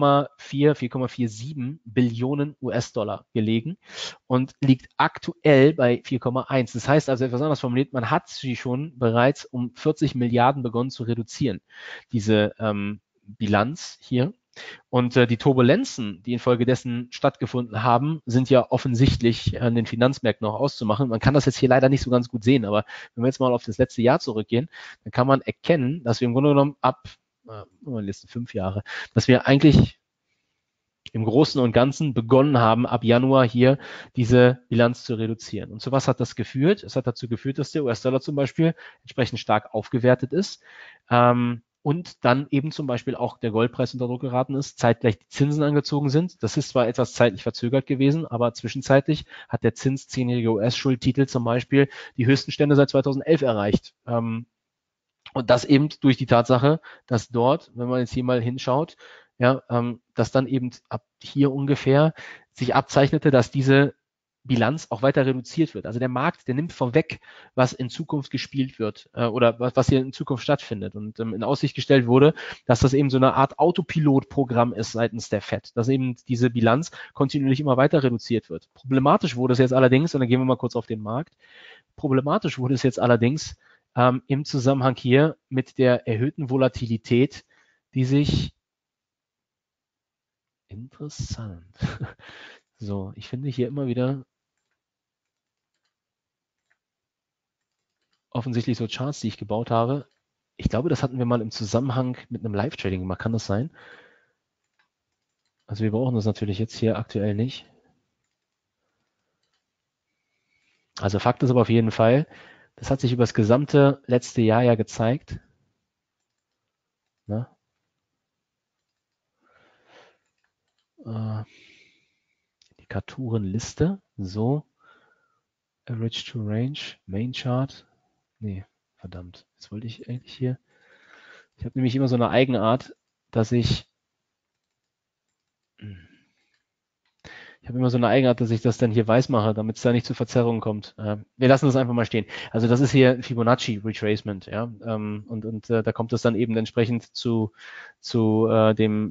4,47 Billionen US-Dollar gelegen und liegt aktuell bei 4,1. Das heißt also etwas anders formuliert, man hat sie schon bereits um 40 Milliarden begonnen zu reduzieren, diese Bilanz hier. Und die Turbulenzen, die infolgedessen stattgefunden haben, sind ja offensichtlich an den Finanzmärkten noch auszumachen. Man kann das jetzt hier leider nicht so ganz gut sehen, aber wenn wir jetzt mal auf das letzte Jahr zurückgehen, dann kann man erkennen, dass wir im Grunde genommen ab die letzten 5 Jahre, dass wir eigentlich im Großen und Ganzen begonnen haben, ab Januar hier diese Bilanz zu reduzieren. Und zu was hat das geführt? Es hat dazu geführt, dass der US-Dollar zum Beispiel entsprechend stark aufgewertet ist. Und dann eben zum Beispiel auch der Goldpreis unter Druck geraten ist, zeitgleich die Zinsen angezogen sind. Das ist zwar etwas zeitlich verzögert gewesen, aber zwischenzeitlich hat der Zins 10-jährige US-Schuldtitel zum Beispiel die höchsten Stände seit 2011 erreicht. Und das eben durch die Tatsache, dass dort, wenn man jetzt hier mal hinschaut, ja, dass dann eben ab hier ungefähr sich abzeichnete, dass diese Bilanz auch weiter reduziert wird. Also der Markt, der nimmt vorweg, was in Zukunft gespielt wird oder was hier in Zukunft stattfindet. Und in Aussicht gestellt wurde, dass das eben so eine Art Autopilotprogramm ist seitens der FED, dass eben diese Bilanz kontinuierlich immer weiter reduziert wird. Problematisch wurde es jetzt allerdings, und dann gehen wir mal kurz auf den Markt, problematisch wurde es jetzt allerdings im Zusammenhang hier mit der erhöhten Volatilität, die sich interessant. So, ich finde hier immer wieder offensichtlich so Charts, die ich gebaut habe. Ich glaube, das hatten wir mal im Zusammenhang mit einem Live-Trading gemacht. Kann das sein? Also wir brauchen das natürlich jetzt hier aktuell nicht. Also Fakt ist aber auf jeden Fall, das hat sich über das gesamte letzte Jahr ja gezeigt. Ne? Indikatorenliste. So. Average to Range. Main Chart. Nee, verdammt. Jetzt wollte ich eigentlich hier. Ich habe nämlich immer so eine Eigenart, dass ich das dann hier weiß mache, damit es da nicht zu Verzerrungen kommt. Wir lassen das einfach mal stehen. Also das ist hier ein Fibonacci Retracement, ja. Und da kommt es dann eben entsprechend zu dem.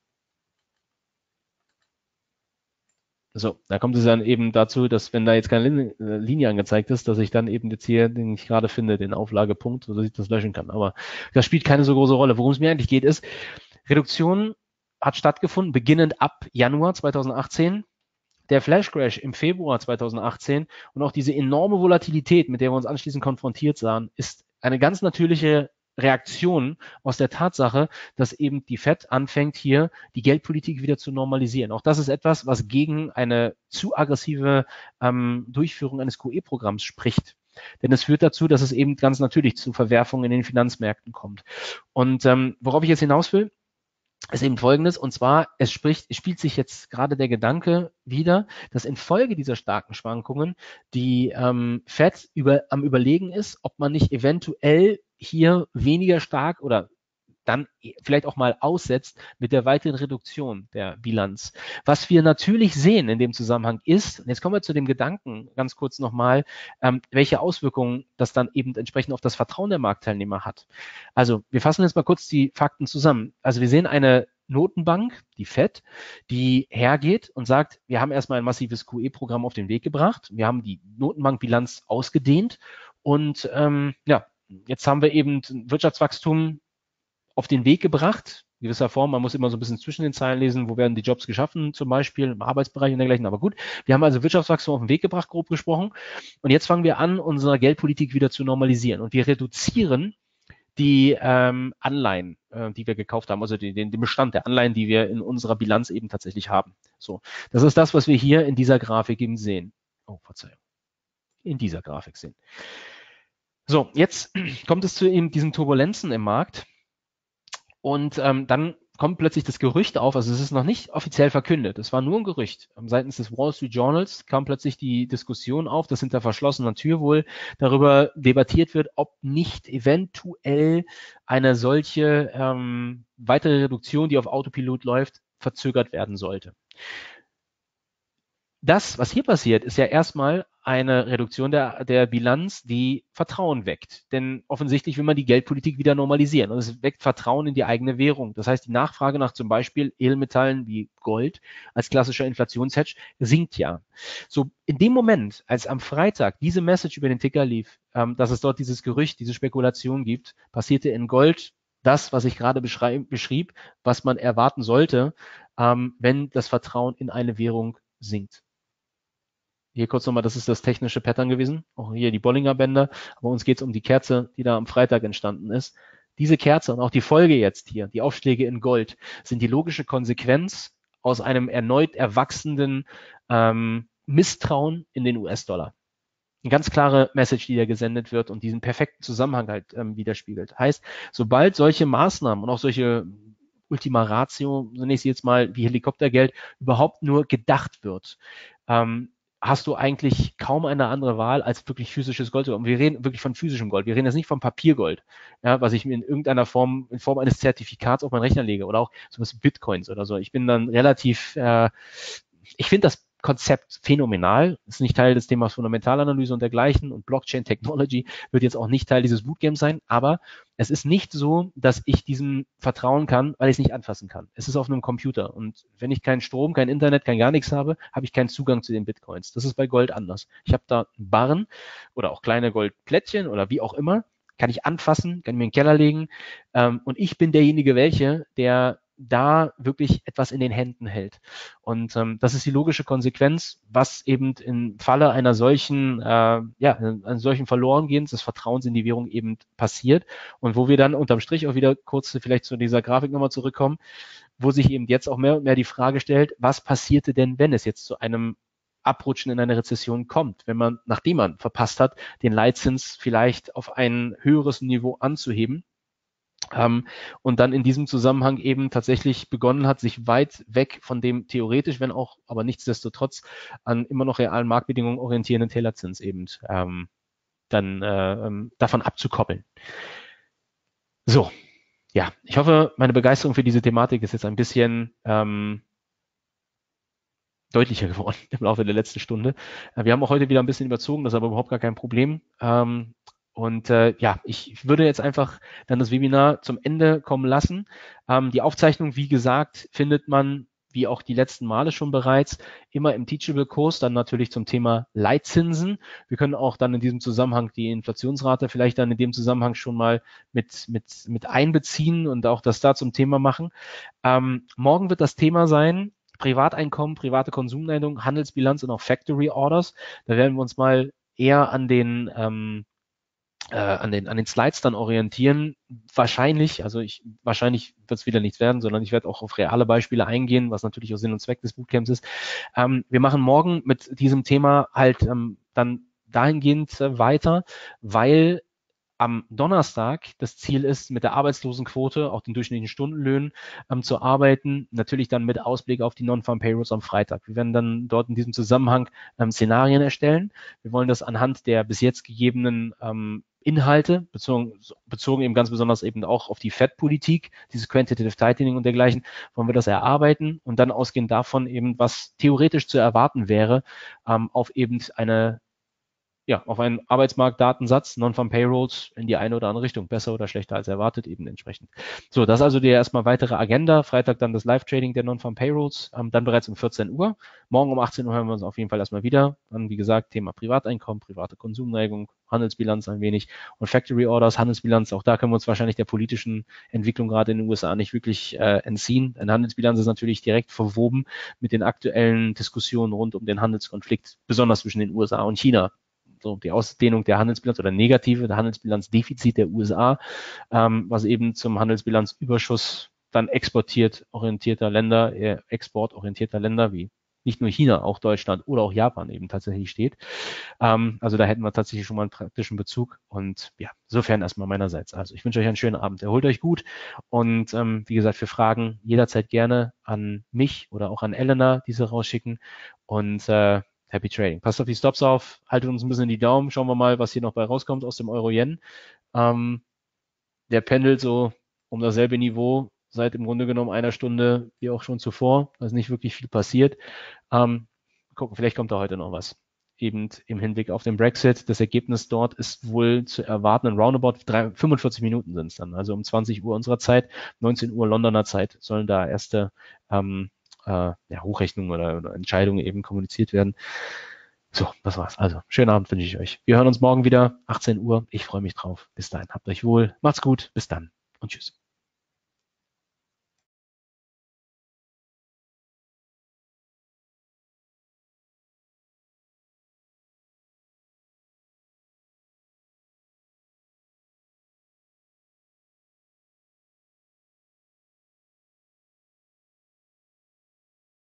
So, da kommt es dann eben dazu, dass wenn da jetzt keine Linie angezeigt ist, dass ich dann eben jetzt hier, den ich gerade finde, den Auflagepunkt, sodass ich das löschen kann. Aber das spielt keine so große Rolle. Worum es mir eigentlich geht, ist, Reduktion hat stattgefunden, beginnend ab Januar 2018. Der Flash Crash im Februar 2018 und auch diese enorme Volatilität, mit der wir uns anschließend konfrontiert sahen, ist eine ganz natürliche Reaktion aus der Tatsache, dass eben die Fed anfängt, hier die Geldpolitik wieder zu normalisieren. Auch das ist etwas, was gegen eine zu aggressive Durchführung eines QE-Programms spricht. Denn es führt dazu, dass es eben ganz natürlich zu Verwerfungen in den Finanzmärkten kommt. Und worauf ich jetzt hinaus will, ist eben Folgendes, und zwar, es spielt sich jetzt gerade der Gedanke wieder, dass infolge dieser starken Schwankungen die Fed am Überlegen ist, ob man nicht eventuell hier weniger stark oder dann vielleicht auch mal aussetzt mit der weiteren Reduktion der Bilanz. Was wir natürlich sehen in dem Zusammenhang ist, und jetzt kommen wir zu dem Gedanken ganz kurz nochmal, welche Auswirkungen das dann eben entsprechend auf das Vertrauen der Marktteilnehmer hat. Also wir fassen jetzt mal kurz die Fakten zusammen. Also wir sehen eine Notenbank, die FED, die hergeht und sagt, wir haben erstmal ein massives QE-Programm auf den Weg gebracht, wir haben die Notenbankbilanz ausgedehnt und ja, jetzt haben wir eben Wirtschaftswachstum auf den Weg gebracht, in gewisser Form. Man muss immer so ein bisschen zwischen den Zeilen lesen, wo werden die Jobs geschaffen, zum Beispiel im Arbeitsbereich und dergleichen. Aber gut, wir haben also Wirtschaftswachstum auf den Weg gebracht, grob gesprochen. Und jetzt fangen wir an, unsere Geldpolitik wieder zu normalisieren. Und wir reduzieren die Anleihen, die wir gekauft haben, also den Bestand der Anleihen, die wir in unserer Bilanz eben tatsächlich haben. So, das ist das, was wir hier in dieser Grafik eben sehen. Oh, Verzeihung. In dieser Grafik sehen. So, jetzt kommt es zu eben diesen Turbulenzen im Markt. Und dann kommt plötzlich das Gerücht auf, also es ist noch nicht offiziell verkündet, es war nur ein Gerücht. Seitens des Wall Street Journals kam plötzlich die Diskussion auf, dass hinter verschlossener Tür wohl darüber debattiert wird, ob nicht eventuell eine solche weitere Reduktion, die auf Autopilot läuft, verzögert werden sollte. Das, was hier passiert, ist ja erstmal eine Reduktion der Bilanz, die Vertrauen weckt. Denn offensichtlich will man die Geldpolitik wieder normalisieren und es weckt Vertrauen in die eigene Währung. Das heißt, die Nachfrage nach zum Beispiel Edelmetallen wie Gold als klassischer Inflationshedge sinkt ja. So in dem Moment, als am Freitag diese Message über den Ticker lief, dass es dort dieses Gerücht, diese Spekulation gibt, passierte in Gold das, was ich gerade beschrieb, was man erwarten sollte, wenn das Vertrauen in eine Währung sinkt. Hier kurz nochmal, das ist das technische Pattern gewesen. Auch hier die Bollinger Bänder. Aber uns geht es um die Kerze, die da am Freitag entstanden ist. Diese Kerze und auch die Folge jetzt hier, die Aufschläge in Gold, sind die logische Konsequenz aus einem erneut erwachsenden Misstrauen in den US-Dollar. Eine ganz klare Message, die da gesendet wird und diesen perfekten Zusammenhang halt widerspiegelt. Heißt, sobald solche Maßnahmen und auch solche Ultima Ratio, so nenne ich sie jetzt mal, wie Helikoptergeld, überhaupt nur gedacht wird, hast du eigentlich kaum eine andere Wahl, als wirklich physisches Gold zu haben. Wir reden wirklich von physischem Gold. Wir reden jetzt nicht von Papiergold, ja, was ich mir in irgendeiner Form, in Form eines Zertifikats auf meinen Rechner lege oder auch sowas wie Bitcoins oder so. Ich bin dann relativ, ich finde das Konzept phänomenal, ist nicht Teil des Themas Fundamentalanalyse und dergleichen und Blockchain Technology wird jetzt auch nicht Teil dieses Bootcamps sein, aber es ist nicht so, dass ich diesem vertrauen kann, weil ich es nicht anfassen kann. Es ist auf einem Computer und wenn ich keinen Strom, kein Internet, kein gar nichts habe, habe ich keinen Zugang zu den Bitcoins. Das ist bei Gold anders. Ich habe da einen Barren oder auch kleine Goldplättchen oder wie auch immer, kann ich anfassen, kann ich mir in den Keller legen und ich bin derjenige der da wirklich etwas in den Händen hält. Und das ist die logische Konsequenz, was eben im Falle einer solchen, eines solchen Verlorengehens des Vertrauens in die Währung eben passiert und wo wir dann unterm Strich auch wieder kurz vielleicht zu dieser Grafik nochmal zurückkommen, wo sich eben jetzt auch mehr und mehr die Frage stellt, was passierte denn, wenn es jetzt zu einem Abrutschen in eine Rezession kommt, wenn man, nachdem man verpasst hat, den Leitzins vielleicht auf ein höheres Niveau anzuheben, und dann in diesem Zusammenhang eben tatsächlich begonnen hat, sich weit weg von dem theoretisch, wenn auch, aber nichtsdestotrotz an immer noch realen Marktbedingungen orientierenden Tailorzins eben dann davon abzukoppeln. So, ja, ich hoffe, meine Begeisterung für diese Thematik ist jetzt ein bisschen deutlicher geworden im Laufe der letzten Stunde. Wir haben auch heute wieder ein bisschen überzogen, das ist aber überhaupt gar kein Problem. Ich würde jetzt einfach dann das Webinar zum Ende kommen lassen. Die Aufzeichnung, wie gesagt, findet man, wie auch die letzten Male schon bereits, immer im Teachable-Kurs, dann natürlich zum Thema Leitzinsen. Wir können auch dann in diesem Zusammenhang die Inflationsrate vielleicht dann in dem Zusammenhang schon mal mit einbeziehen und auch das da zum Thema machen. Morgen wird das Thema sein, Privateinkommen, private Konsumneigung, Handelsbilanz und auch Factory Orders. Da werden wir uns mal eher an den Slides dann orientieren. Wahrscheinlich wird es wieder nichts werden, sondern ich werde auch auf reale Beispiele eingehen, was natürlich auch Sinn und Zweck des Bootcamps ist. Wir machen morgen mit diesem Thema halt dann dahingehend weiter, weil am Donnerstag das Ziel ist, mit der Arbeitslosenquote, auch den durchschnittlichen Stundenlöhnen zu arbeiten, natürlich dann mit Ausblick auf die Non-Farm Payrolls am Freitag. Wir werden dann dort in diesem Zusammenhang Szenarien erstellen. Wir wollen das anhand der bis jetzt gegebenen Inhalte, bezogen eben ganz besonders eben auch auf die Fed-Politik, dieses Quantitative Tightening und dergleichen, wollen wir das erarbeiten und dann ausgehend davon eben, was theoretisch zu erwarten wäre, auf eben auf einen Arbeitsmarktdatensatz, Non-Farm Payrolls in die eine oder andere Richtung, besser oder schlechter als erwartet, eben entsprechend. So, das ist also die erstmal weitere Agenda. Freitag dann das Live-Trading der Non-Farm Payrolls, dann bereits um 14 Uhr. Morgen um 18 Uhr hören wir uns auf jeden Fall erstmal wieder. Dann, wie gesagt, Thema Privateinkommen, private Konsumneigung, Handelsbilanz ein wenig und Factory Orders, Handelsbilanz. Auch da können wir uns wahrscheinlich der politischen Entwicklung gerade in den USA nicht wirklich entziehen. Eine Handelsbilanz ist natürlich direkt verwoben mit den aktuellen Diskussionen rund um den Handelskonflikt, besonders zwischen den USA und China. So die Ausdehnung der Handelsbilanz oder negative der Handelsbilanzdefizit der USA, was eben zum Handelsbilanzüberschuss dann exportorientierter Länder wie nicht nur China, auch Deutschland oder auch Japan eben tatsächlich steht. Also da hätten wir tatsächlich schon mal einen praktischen Bezug und ja, insofern erstmal meinerseits. Also ich wünsche euch einen schönen Abend, erholt euch gut und wie gesagt, für Fragen jederzeit gerne an mich oder auch an Elena diese rausschicken und Happy Trading. Passt auf die Stops auf, haltet uns ein bisschen die Daumen, schauen wir mal, was hier noch bei rauskommt aus dem Euro-Yen. Der pendelt so um dasselbe Niveau seit im Grunde genommen einer Stunde wie auch schon zuvor. Da ist nicht wirklich viel passiert. Gucken, vielleicht kommt da heute noch was. Eben im Hinblick auf den Brexit. Das Ergebnis dort ist wohl zu erwarten. In roundabout 45 Minuten sind es dann. Also um 20 Uhr unserer Zeit, 19 Uhr Londoner Zeit sollen da erste Hochrechnungen oder Entscheidungen eben kommuniziert werden. So, das war's. Also, schönen Abend wünsche ich euch. Wir hören uns morgen wieder, 18 Uhr. Ich freue mich drauf. Bis dahin, habt euch wohl. Macht's gut. Bis dann und tschüss.